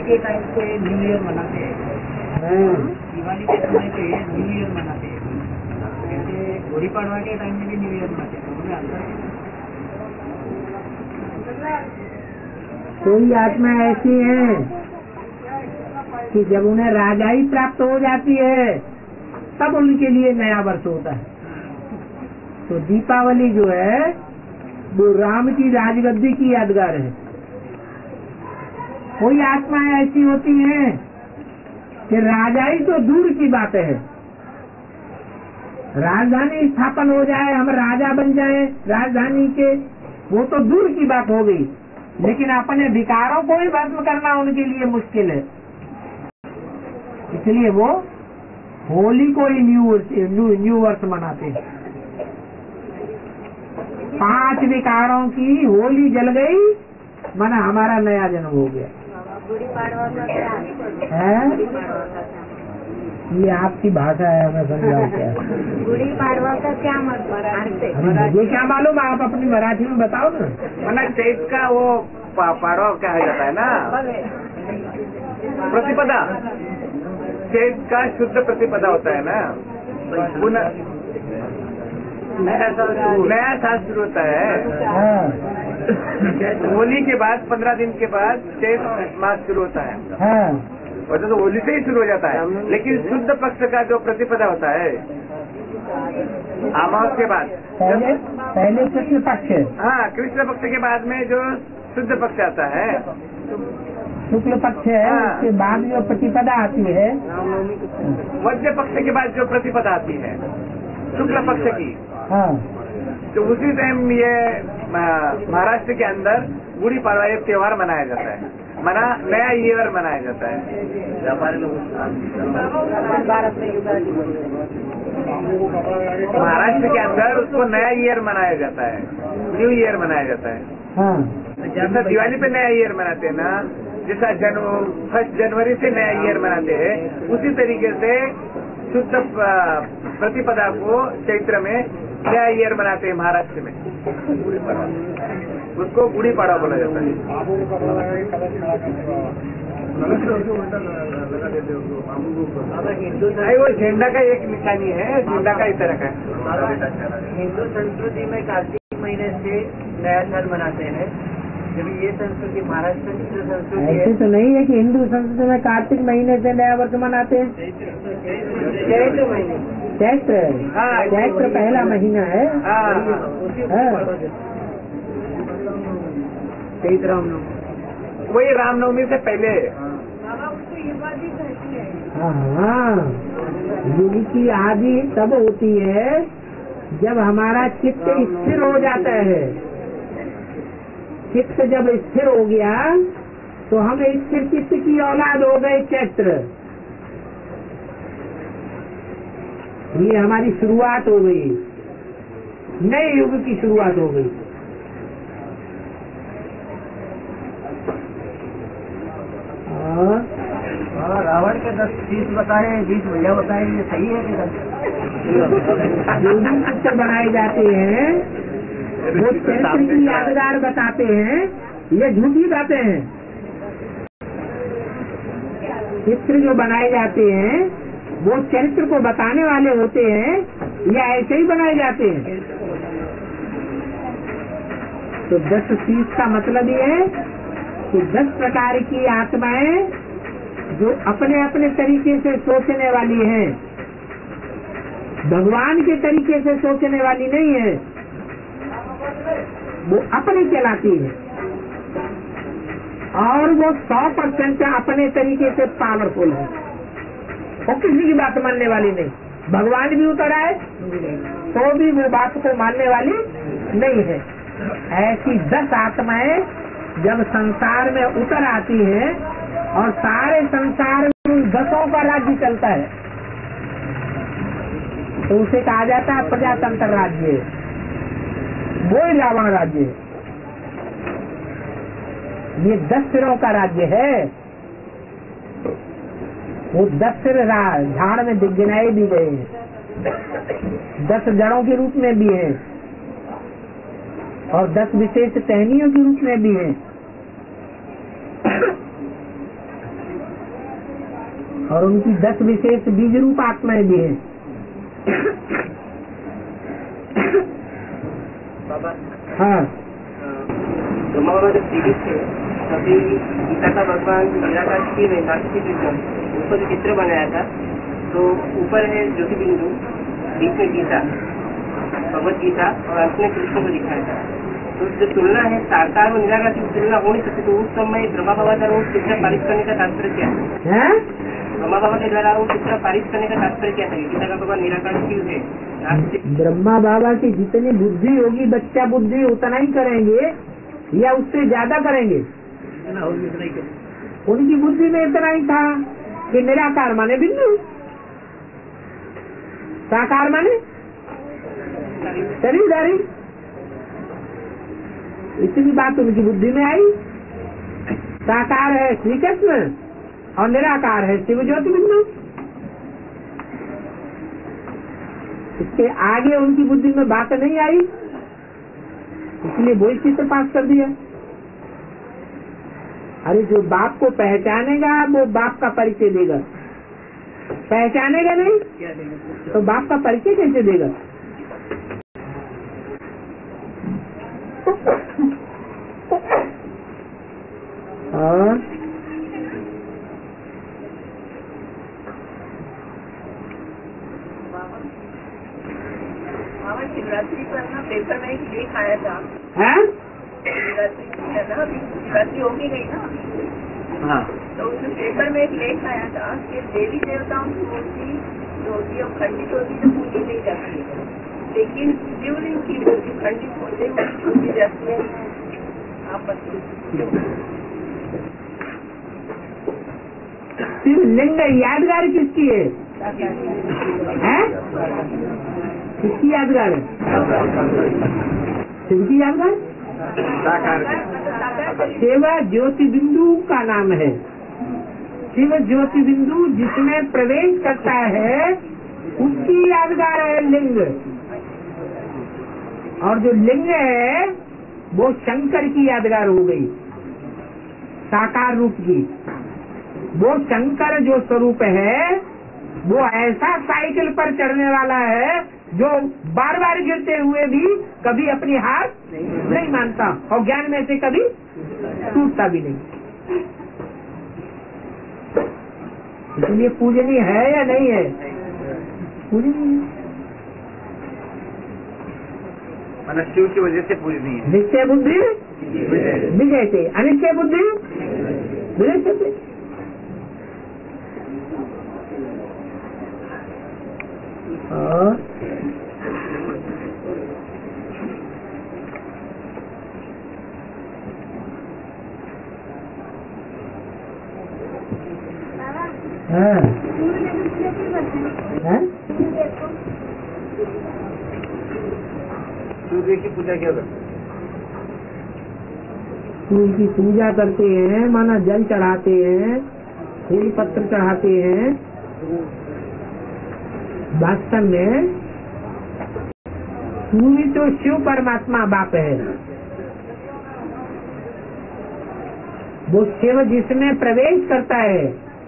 के टाइम पे न्यू ईयर मनाते हैं, दिवाली के समय पे न्यू ईयर मनाते हैं, जैसे गुड़ी पड़वा के टाइम में भी न्यू ईयर मनाते हैं, उनमें अंतर है। कोई आत्मा ऐसी है कि जब उन्हें राजाई प्राप्त हो जाती है तब उनके लिए नया वर्ष होता है। तो दीपावली जो है वो राम की राजगद्दी की यादगार है। कोई आत्माएं ऐसी होती हैं कि राजाई तो दूर की बात है, राजधानी स्थापन हो जाए, हम राजा बन जाए राजधानी के, वो तो दूर की बात हो गई, लेकिन अपने विकारों को ही भस्म करना उनके लिए मुश्किल है। इसलिए वो होली को ही न्यू न्यू न्यू वर्ष मनाते हैं। पांच विकारों की होली जल गई, माना हमारा नया जन्म हो गया है। ये आपकी भाषा है, हमें समझाओ क्या गुड़ी पाड़वा का क्या मतलब? ये क्या मालूम, आप अपनी मराठी में बताओ ना। मतलब चैत का वो पाड़वा क्या जाता है ना, प्रतिपदा, चैत का शुद्ध प्रतिपदा होता है ना, पुनः नया साल शुरू होता है। हाँ होली के बाद पंद्रह दिन के बाद चैत मास शुरू होता है, हाँ वैसे तो होली से ही शुरू हो जाता है, लेकिन शुद्ध पक्ष का जो प्रतिपदा होता है अमावस के बाद, पहले पहले कृष्ण पक्ष, हाँ कृष्ण पक्ष के बाद में जो शुद्ध पक्ष आता है, शुक्ल पक्ष है, हाँ। उसके बाद जो प्रतिपदा आती है, मध्य पक्ष के बाद जो प्रतिपदा आती है शुक्ल पक्ष की, हाँ तो उसी टाइम ये महाराष्ट्र के अंदर गुड़ी पड़वा एक त्योहार मनाया जाता है, मना नया ईयर मनाया जाता है। महाराष्ट्र के अंदर उसको नया ईयर मनाया जाता है, न्यू ईयर मनाया जाता है। हाँ जैसा दिवाली पे नया ईयर मनाते हैं ना, जैसा जन फर्स्ट जनवरी से नया ईयर मनाते हैं, उसी तरीके से शुद्ध प्रतिपदा को चैत्र में नया ईयर मनाते हैं महाराष्ट्र में, उसको गुड़ी पड़वा बोला जाता है। नहीं, वो झंडा का एक निशानी है, झंडा का इस तरह का है। हिंदू संस्कृति में कार्तिक महीने से नया साल मनाते हैं, जब ये संस्कृति महाराष्ट्र की जो संस्कृति ऐसे है, तो नहीं है कि हिंदू संस्कृति में कार्तिक महीने से नया वर्ष मनाते हैं। चैत्र महीने, चैत्र, हाँ, चैत्र पहला महीना है। हाँ, हाँ। चैत्र रामनवमी, वही रामनवमी से पहले। हाँ, युग की आदि तब होती है जब हमारा चित्त स्थिर हो जाता है। चित्त जब स्थिर हो गया तो हम स्थिर चित्त की औलाद हो गए चैत्र। ये हमारी शुरुआत हो गई, नए युग की शुरुआत हो गई। और रावण के दस चीज बताए, बीस भैया बताए, ये सही है कि जो भी चित्र बनाए जाते हैं वो चरित्र की यादगार बताते हैं, ये झूठी बातें हैं। चित्र जो बनाए जाते हैं वो चरित्र को बताने वाले होते हैं, या ऐसे ही बनाए जाते हैं। तो दस चीज का मतलब ये है कि दस प्रकार की आत्माएं जो अपने अपने तरीके से सोचने वाली हैं, भगवान के तरीके से सोचने वाली नहीं है, वो अपनी चलाती है और वो सौ परसेंट अपने तरीके से पावरफुल है, वो किसी की बात मानने वाली नहीं। भगवान भी उतर आए तो भी वो बात को मानने वाली नहीं है। ऐसी दस आत्माएं जब संसार में उतर आती हैं और सारे संसार में उन दसों का राज्य चलता है तो उसे कहा जाता है प्रजातंत्र राज्य, वो ही रावण राज्य। ये दस सिरों का राज्य है। वो दस सिर झाड़ में गिनाए भी गए हैं, दस जड़ों के रूप में भी हैं और दस विशेष टहनियों के रूप में भी हैं। और उनकी दस विशेष बीज रूप आत्माएं भी हैं। बाबा हाँ, ब्रह्मा बाबा जब जीवित थे तभी गीता का भगवान निराकार की ऊपर जो चित्र बनाया था, तो ऊपर है ज्योति बिंदु, बीच में गीता, भगवत गीता, और अंत में कृष्ण को दिखाया था। तो जो तुलना है साकार और निराकार की तुलना हो नहीं सकती, तो उस समय ब्रह्मा बाबा द्वारा वो चित्र पारित करने का तात्पर्य क्या है? ब्रह्मा बाबा के द्वारा वो चित्र पारित करने का तात्पर्य क्या था? गीता का भगवान निराकार क्यों है? ब्रह्मा बाबा की जितनी बुद्धि होगी, बच्चा बुद्धि उतना ही करेंगे या उससे ज्यादा करेंगे? उनकी बुद्धि में इतना ही था कि निराकार माने बिंदु, साकार माने शरीरधारी। इतनी बात उनकी बुद्धि में आई। साकार है श्री कृष्ण और निराकार है शिव ज्योति बिंदु। इसके आगे उनकी बुद्धि में बात नहीं आई, इसलिए वही चित्र पास कर दिया। अरे जो बाप को पहचानेगा वो बाप का परिचय देगा, पहचानेगा नहीं तो बाप का परिचय कैसे देगा? और शिवरात्रि पर ना पेपर में एक लेख आया था। है? शिवरात्रि है ना, अभी शिवरात्रि होगी नहीं ना। हाँ, तो उसमें पेपर में एक लेख आया था कि देवी देवताओं की मूर्ति जो होती है खंडित होती तो पूजी नहीं जाती है, लेकिन शिवलिंग की मूर्ति खंडित होते हुए पूजी जाती है। आप बताइए। शिवलिंग यादगार किसकी है? है? किसकी यादगार है? शिव की यादगार। शिव ज्योति बिंदु का नाम है। शिव ज्योति बिंदु जिसमें प्रवेश करता है उसकी यादगार है लिंग। और जो लिंग है वो शंकर की यादगार हो गई, साकार रूप की। वो शंकर जो स्वरूप है वो ऐसा साइकिल पर चढ़ने वाला है जो बार बार गिरते हुए भी कभी अपनी हार नहीं मानता और ज्ञान में से कभी टूटता भी नहीं। इसलिए पूजनीय है या नहीं है? पूजनीय मतलब शिव की वजह से पूजनीय है। निश्चय बुद्धि विजय से, अनिश्चय बुद्धि विजय से। और हाँ हाँ सूर्य की पूजा क्या करते? सूर्य की पूजा करते हैं, माना जल चढ़ाते हैं, फूल पत्र चढ़ाते हैं। वास्तव में सूर्य तो शिव परमात्मा बाप है। वो शिव जिसमें प्रवेश करता है,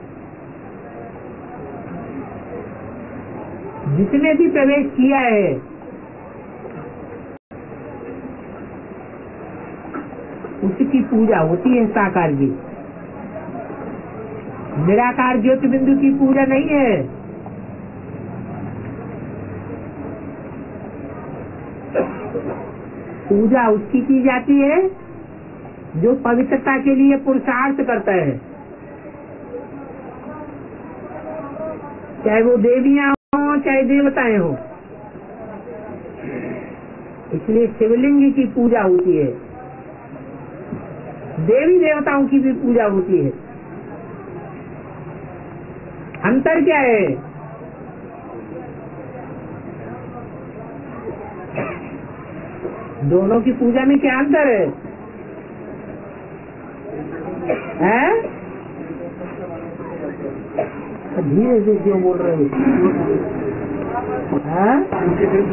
जिसने भी प्रवेश किया है, उसकी पूजा होती है साकार की। निराकार ज्योति बिंदु की पूजा नहीं है। पूजा उसकी की जाती है जो पवित्रता के लिए पुरुषार्थ करता है, चाहे वो देवियां हो चाहे देवताएं हो। इसलिए शिवलिंग की पूजा होती है, देवी देवताओं की भी पूजा होती है। अंतर क्या है? दोनों की पूजा में क्या अंतर है? हैं? धीरे से क्यों बोल रहे हो?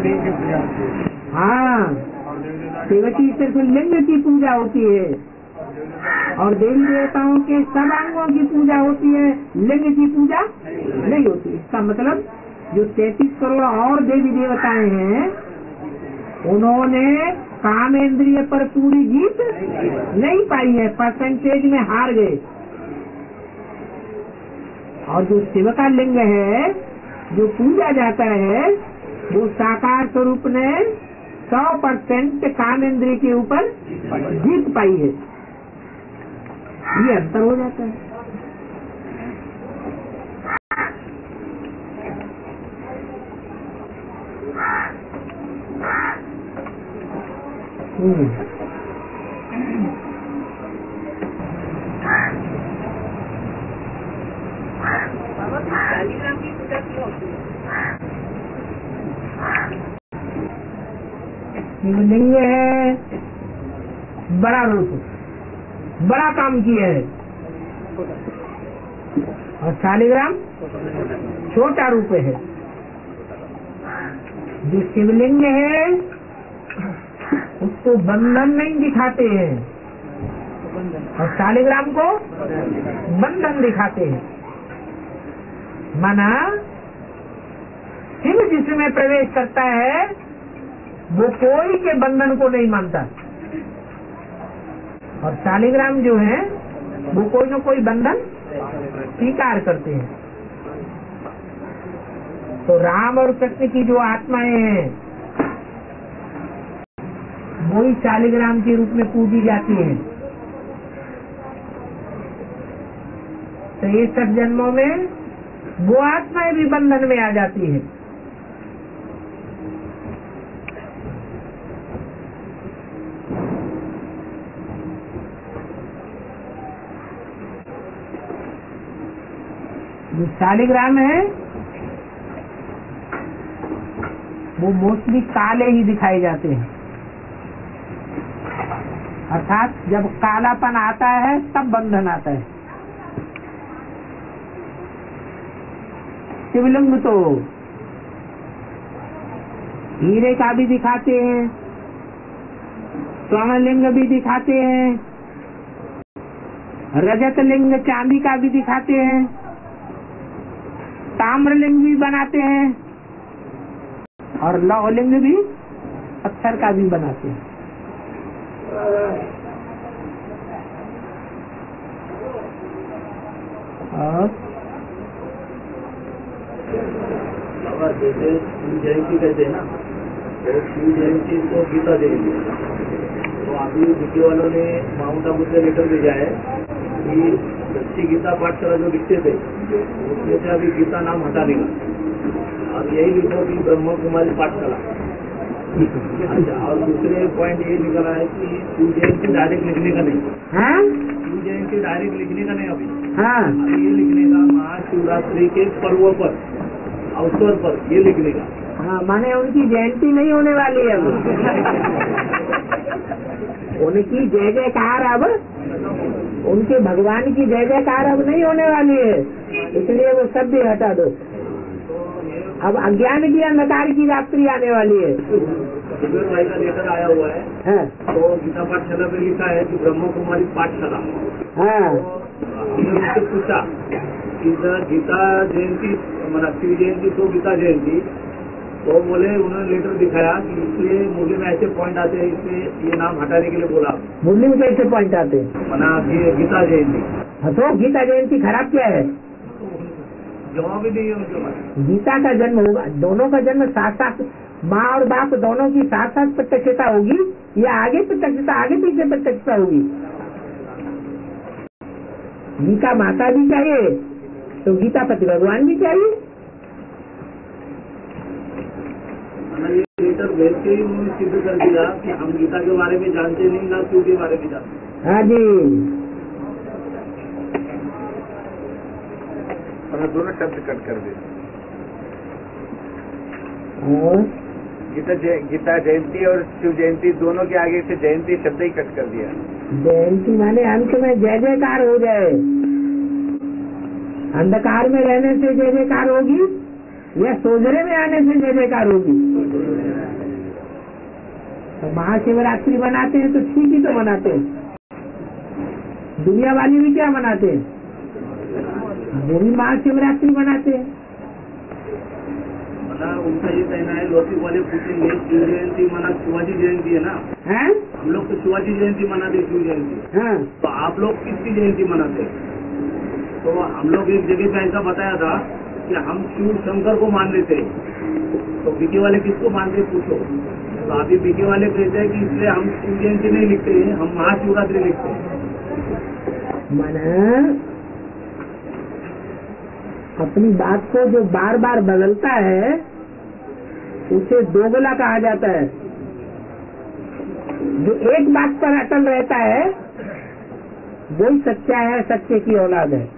हाँ, शिव की सिर्फ लिंग की पूजा होती है और देवी देवताओं के सब अंगों की पूजा होती है, लिंग की पूजा नहीं होती। इसका मतलब जो तैतीस करोड़ और देवी देवताएं हैं उन्होंने कामेंद्रिय पर पूरी जीत नहीं पाई है, परसेंटेज में हार गए। और जो शिव का लिंग है जो पूजा जाता है वो साकार स्वरूप ने सौ परसेंट कामेंद्रिय के ऊपर जीत पाई है। ये अंतर हो जाता है। हम्म बाबा शालीग्राम की पूजा क्यों होती है? शिवलिंग है बड़ा रूप, बड़ा काम किया है, और शालिग्राम छोटा रूप है। जो शिवलिंग है उसको बंधन नहीं दिखाते हैं और शालिग्राम को बंधन दिखाते हैं। माना शिव जिसमें प्रवेश करता है वो कोई के बंधन को नहीं मानता, और शालिग्राम जो है वो कोई न कोई बंधन स्वीकार करते हैं। तो राम और कृष्ण की जो आत्माएं हैं वही शालिग्राम के रूप में पूजी जाती हैं। तो ये सब जन्मों में वो आत्माएं भी बंधन में आ जाती है। जो शालिग्राम है वो मोस्टली काले ही दिखाए जाते हैं, अर्थात जब कालापन आता है तब बंधन आता है। शिवलिंग तो हीरे का भी दिखाते हैं, स्वर्णलिंग भी दिखाते हैं, रजत लिंग चांदी का भी दिखाते हैं, ताम्रलिंग भी बनाते हैं और लौहलिंग भी पत्थर का भी बनाते हैं। और जैसे शिव जयंती कहते हैं ना, तो शिव जयंती को गीता जयंती, तो अभी विकी वालों ने माउंट आबू से लेटर भेजा है कि बच्ची गीता पाठशाला जो लिखते थे उसमें से अभी गीता नाम हटा देगा, अब यही लिखो कि ब्रह्म कुमारी पाठशाला। अच्छा, और दूसरे पॉइंट ये निकला है कि शिव जयंती डायरेक्ट लिखने का नहीं, हाँ शिव जयंती डायरेक्ट लिखने का नहीं, अभी हाँ अभी ये लिखने का महाशिवरात्रि के पर्व पर, अवसर पर ये लिखने का। हाँ, माने उनकी जयंती नहीं होने वाली है अब। उनकी जय जयकार अब, उनके भगवान की जय जयकार अब नहीं होने वाली है, इसलिए वो सब भी हटा दो। अब अज्ञान की अंधकार की रात्रि आने वाली है। सुबेर भाई का लेटर आया हुआ है, हाँ तो गीता पाठशाला में लिखा है कि ब्रह्म कुमारी पाठशाला। हाँ तो हमने उनसे पूछा कि सर गीता जयंती मतलब शिव जयंती तो गीता जयंती, तो बोले उन्होंने लेटर दिखाया कि इसलिए मुरली में ऐसे पॉइंट आते हैं, इसलिए ये नाम हटाने के लिए बोला। मुरली में कैसे पॉइंट आते हैं? मना ये गीता जयंती। हाँ, तो गीता जयंती खराब क्या है? जवाब ही नहीं है उनके पास। गीता का जन्म होगा, दोनों का जन्म साथ साथ, माँ और बाप दोनों की साथ साथ प्रत्यक्षता होगी या आगे प्रत्यक्षता आगे पीछे प्रत्यक्षता होगी? गीता माता भी चाहिए तो गीता पति भगवान भी चाहिए। ये लेटर भेज के ही उन्होंने सिद्ध कर दिया कि हम गीता के बारे में जानते नहीं, ना शिव के बारे में जानते। हाँ जी, हमें दोनों शब्द कट कर दिए। और गीता जय, गीता जयंती और शिव जयंती दोनों के आगे से जयंती शब्द ही कट कर दिया। जयंती माने अंत में जय जयकार हो जाए। अंधकार में रहने से जय जयकार होगी या सोजरे में आने से जय जयकार होगी? तो महाशिवरात्रि बनाते हैं तो ठीक ही तो बनाते हैं। दुनिया वाली भी क्या मनाते हैं? वो भी महाशिवरात्रि मनाते हैं। उनका ये कहना है, लौकिक वाले पूछेंगे शिव जयंती मना शिवाजी जयंती है ना, हैं? हम लोग तो शिवाजी जयंती मनाते शिव जयंती, हाँ। तो आप लोग किसकी जयंती मनाते? तो हम लोग एक जगह पे ऐसा बताया था कि हम शिव शंकर को मान लेते हैं, तो बीके वाले किसको मानते पूछो। तो अभी बीके वाले कहते हैं कि इसलिए हम शिव जयंती नहीं लिखते हैं, हम महाशिवरात्रि लिखते हैं। मन अपनी बात को जो बार बार बदलता है उसे दोगला कहा जाता है। जो एक बात पर अटल रहता है वही सच्चा है, सच्चे की औलाद है।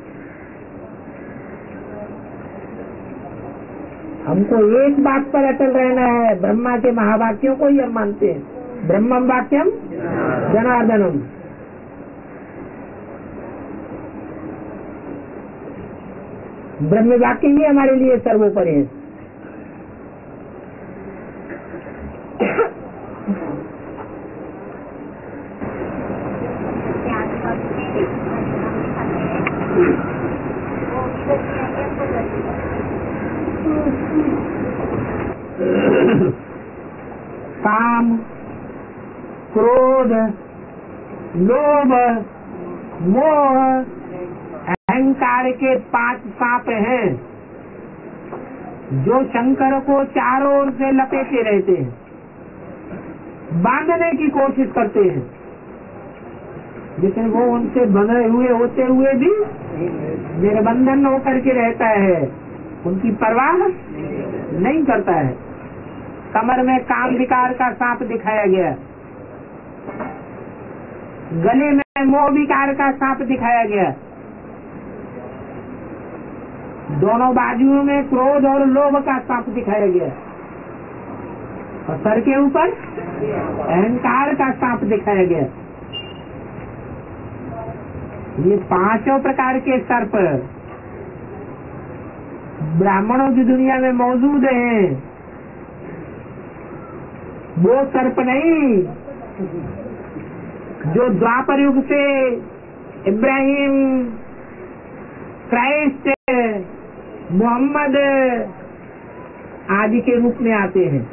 हमको एक बात पर अटल रहना है, ब्रह्मा के महावाक्यों को ही हम मानते हैं। ब्रह्मम वाक्यम जनार्दनम। ब्रह्म वाक्य ही हमारे लिए सर्वोपरि है। काम, क्रोध, लोभ, मोह, अहंकार के पांच सांप हैं जो शंकर को चारों ओर से लपेटे रहते हैं, बांधने की कोशिश करते हैं, लेकिन वो उनसे बंधे हुए होते हुए भी निर्बंधन होकर के रहता है, उनकी परवाह नहीं करता है। कमर में काम विकार का सांप दिखाया गया, गले में मोह विकार का सांप दिखाया गया, दोनों बाजुओं में क्रोध और लोभ का सांप दिखाया गया, और सर के ऊपर अहंकार का सांप दिखाया गया। ये पांचों प्रकार के सर्प ब्राह्मणों की दुनिया में मौजूद हैं। वो सर्प नहीं जो द्वापर युग से इब्राहिम, क्राइस्ट, मोहम्मद आदि के रूप में आते हैं,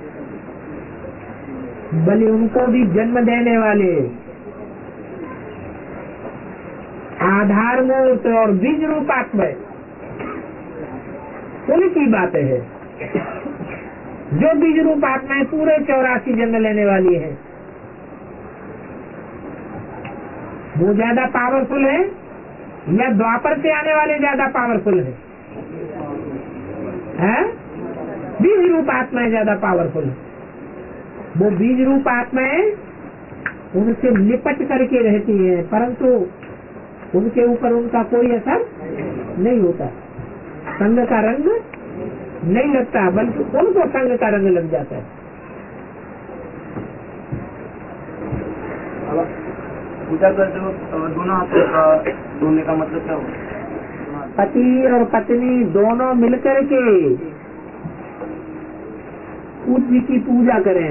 बल्कि उनको भी जन्म देने वाले आधार मूर्त और बीज रूपात्मा उनकी बात है। जो बीज रूपात्माएं पूरे चौरासी जन्म लेने वाली है, वो ज्यादा पावरफुल है या द्वापर से आने वाले ज्यादा पावरफुल है? हैं? बीज रूप आत्माएं ज्यादा पावरफुल है। वो बीज रूप आत्माएं उनसे लिपट करके रहती है, परंतु उनके ऊपर उनका कोई असर नहीं होता, संग का रंग नहीं लगता, बल्कि उनको संग का रंग लग जाता है। पूजा करते वक्त दोनों हाथों का धोने का मतलब क्या होगा? पति और पत्नी दोनों मिलकर के पूज्य की पूजा करें।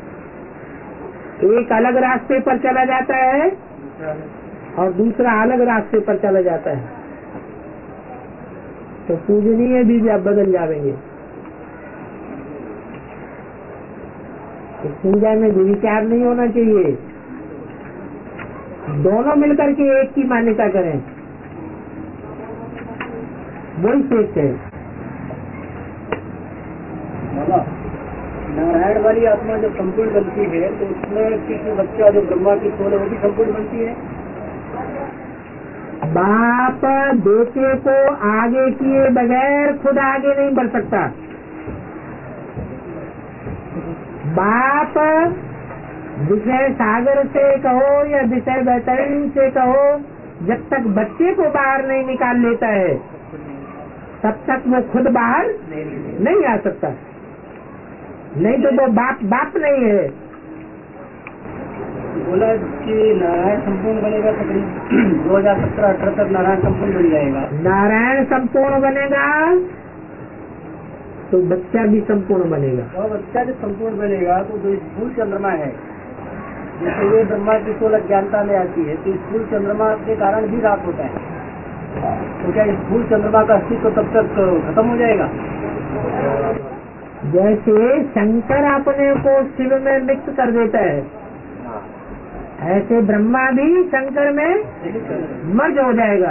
एक अलग रास्ते पर चला जाता है और दूसरा अलग रास्ते पर चला जाता है, तो पूजनीय भी बदल जाएंगे। तो पूजा में विचार नहीं होना चाहिए, दोनों मिलकर के एक की मान्यता करें, वही श्रेष्ठ है। नारायण वाली आत्मा जब संपूर्ण बनती है तो उसमें किसी बच्चा जो ब्रह्मा की सोल है वो भी संपूर्ण बनती है। बाप बेटे को आगे किए बगैर खुद आगे नहीं बढ़ सकता। बाप विषय सागर से कहो या विषय बैतरणी से कहो, जब तक बच्चे को बाहर नहीं निकाल लेता है तब तक वो खुद बाहर नहीं आ सकता, नहीं तो वो बाप बाप नहीं है। बोला कि नारायण संपूर्ण बनेगा तकरीबन दो हजार सत्रह अठारह तक नारायण संपूर्ण बन जाएगा। नारायण संपूर्ण बनेगा तो बच्चा भी संपूर्ण बनेगा। और बच्चा जब संपूर्ण बनेगा तो जो भूल चंद्रमा है जैसे ये ब्रह्मा की सोलह ज्ञानता में आती है तो स्थूल चंद्रमा के कारण भी रात होता है, तो क्या स्थूल चंद्रमा का अस्तित्व तब तक खत्म हो जाएगा? जैसे शंकर अपने को शिव में मिक्स कर देता है, ऐसे ब्रह्मा भी शंकर में मर्ज हो जाएगा।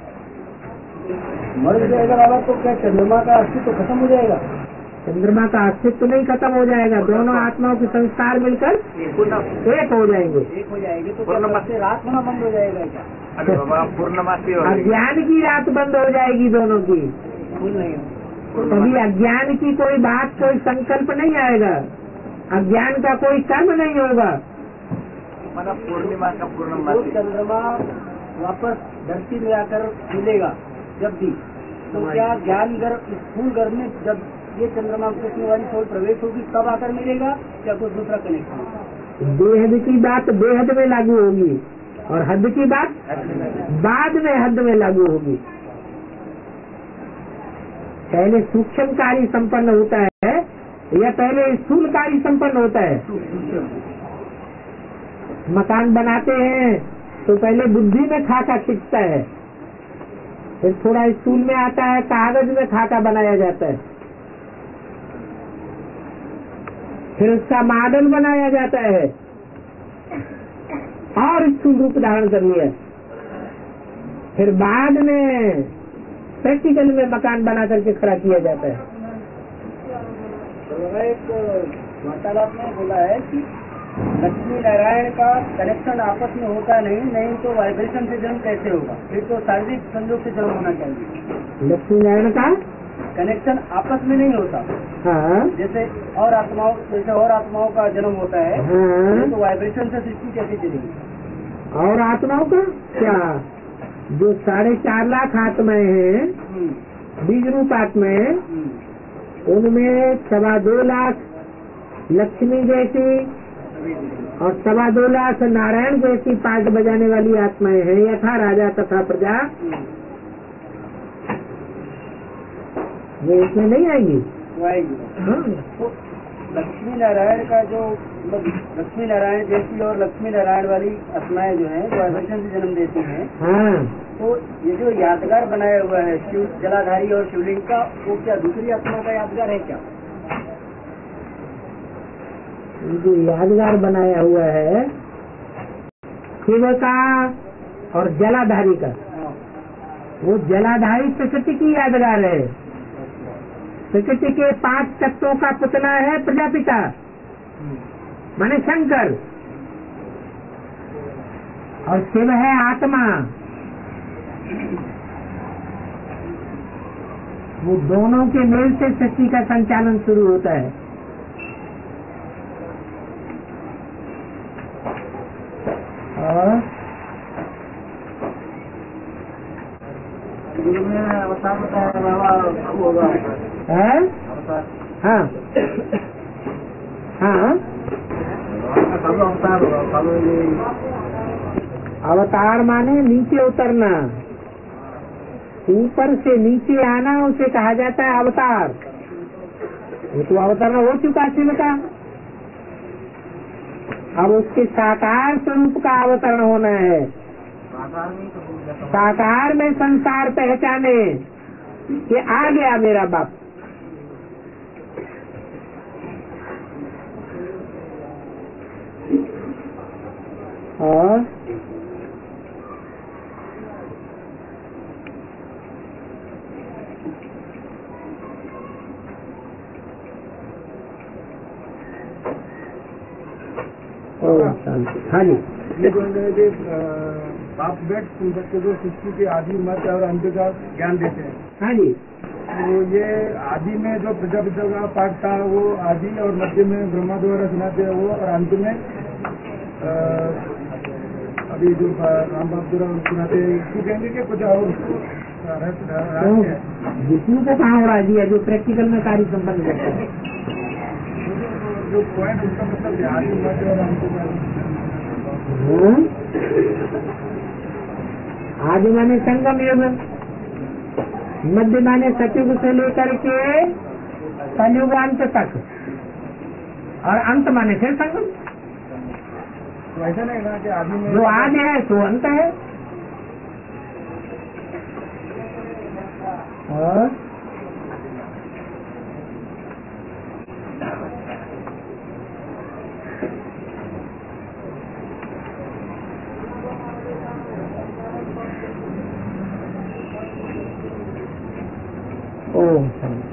मर जाएगा बाबा, तो क्या चंद्रमा का अस्तित्व खत्म हो जाएगा? चंद्रमा का अस्तित्व नहीं खत्म हो जाएगा, दोनों आत्माओं के संस्कार मिलकर एक हो जाएंगे। एक हो जाएगी तो क्या रात होना बंद हो जाएगा क्या? अरे बाबा पूर्णमासी हो गई। अज्ञान की रात बंद हो जाएगी दोनों की। भूल नहीं कभी अज्ञान की कोई बात, कोई संकल्प नहीं आएगा, अज्ञान का कोई कर्म नहीं होगा। मतलब पूर्णिमा का तो पूर्णमासी। चंद्रमा वापस धरती में आकर मिलेगा जब भी, तो क्या ज्ञान गर्भ स्थूल गर्भ में जब ये चंद्रमा कृष्ण वाली सोल प्रवेश होगी तब आकर मिलेगा, क्या कुछ दूसरा कनेक्शन? बेहद की बात बेहद में लागू होगी और हद की बात बाद में हद में लागू होगी। पहले सूक्ष्म कार्य संपन्न होता है या पहले स्थूल कार्य संपन्न होता है? मकान बनाते हैं तो पहले बुद्धि में खाका खींचता है, फिर थोड़ा स्थूल में आता है, कागज में खाका बनाया जाता है, फिर उसका मॉडल बनाया जाता है और स्थूल रूप धारण कर लिया, फिर बाद में प्रैक्टिकल में मकान बना करके खड़ा किया जाता है। तो एक वार्तालाप में बोला है कि लक्ष्मी नारायण का कनेक्शन आपस में होता नहीं, नहीं तो वाइब्रेशन से जन्म कैसे होगा? फिर तो शारीरिक संयोग से जन्म होना चाहिए। लक्ष्मी नारायण का कनेक्शन आपस में नहीं होता। हाँ जैसे और आत्माओं जैसे और आत्माओं का जन्म होता है, हाँ। तो वाइब्रेशन से सृष्टि कैसे चलेगी? और आत्माओं का क्या, जो साढ़े चार लाख आत्माएं हैं बीज रूप आत्माएं, उनमें सवा दो लाख लक्ष्मी जैसी और सवा दो लाख नारायण जैसी पार्ट बजाने वाली आत्माएं हैं, यथा राजा तथा प्रजा, वो इसमें नहीं आएंगी। हाँ। तो लक्ष्मी नारायण का जो लक्ष्मी नारायण जैसी और लक्ष्मी नारायण वाली आत्माएं जो हैं, जो वाइब्रेशन से जन्म देती हैं, हाँ। तो ये जो यादगार बनाया हुआ है शिव जलाधारी और शिवलिंग का, वो क्या दूसरी आत्मा का यादगार है क्या? जो यादगार बनाया हुआ है शिव का और जलाधारी का, वो जलाधारी प्रकृति की यादगार है। प्रकृति के पांच तत्वों का पुतला है प्रजापिता माने शंकर, और शिव है आत्मा। वो दोनों के मेल से सृष्टि का संचालन शुरू होता है। और अवतार बताया बाबा कब होगा? है? हाँ हाँ कब अवतार होगा? कब अवतार माने नीचे उतरना, ऊपर से नीचे आना, उसे कहा जाता है अवतार। वो तो अवतरण हो चुका शिव का, अब उसके साकार स्वरूप का अवतरण होना है। साकार में संसार पहचाने कि आ गया मेरा बाप। और हाँ जी, ये जो है बाप बेट तुम सबको जो सृष्टि के आदि मध्य और अंत का ज्ञान देते हैं, हाँ जी, तो ये आदि में जो प्रजापिता का पाठ था वो आदि, और मध्य में ब्रह्मा द्वारा सुनाते हैं वो, और अंत में आ, अभी जो राम बाप द्वारा सुनाते हैं इसको कहेंगे कि कुछ और रहस्य है? विष्णु को कहाँ उड़ा दिया जो प्रैक्टिकल में कार्य संपन्न करता है। जो पॉइंट उसका मतलब है आदि मध्य और अंत का। आदि माने संगम युग, मध्य माने सतयुग से लेकर के कलयुग अंत तक, और अंत माने फिर संगम। वैसा नहीं ना कि आदि में जो आदि है सो अंत है। हाँ? ओम शांति।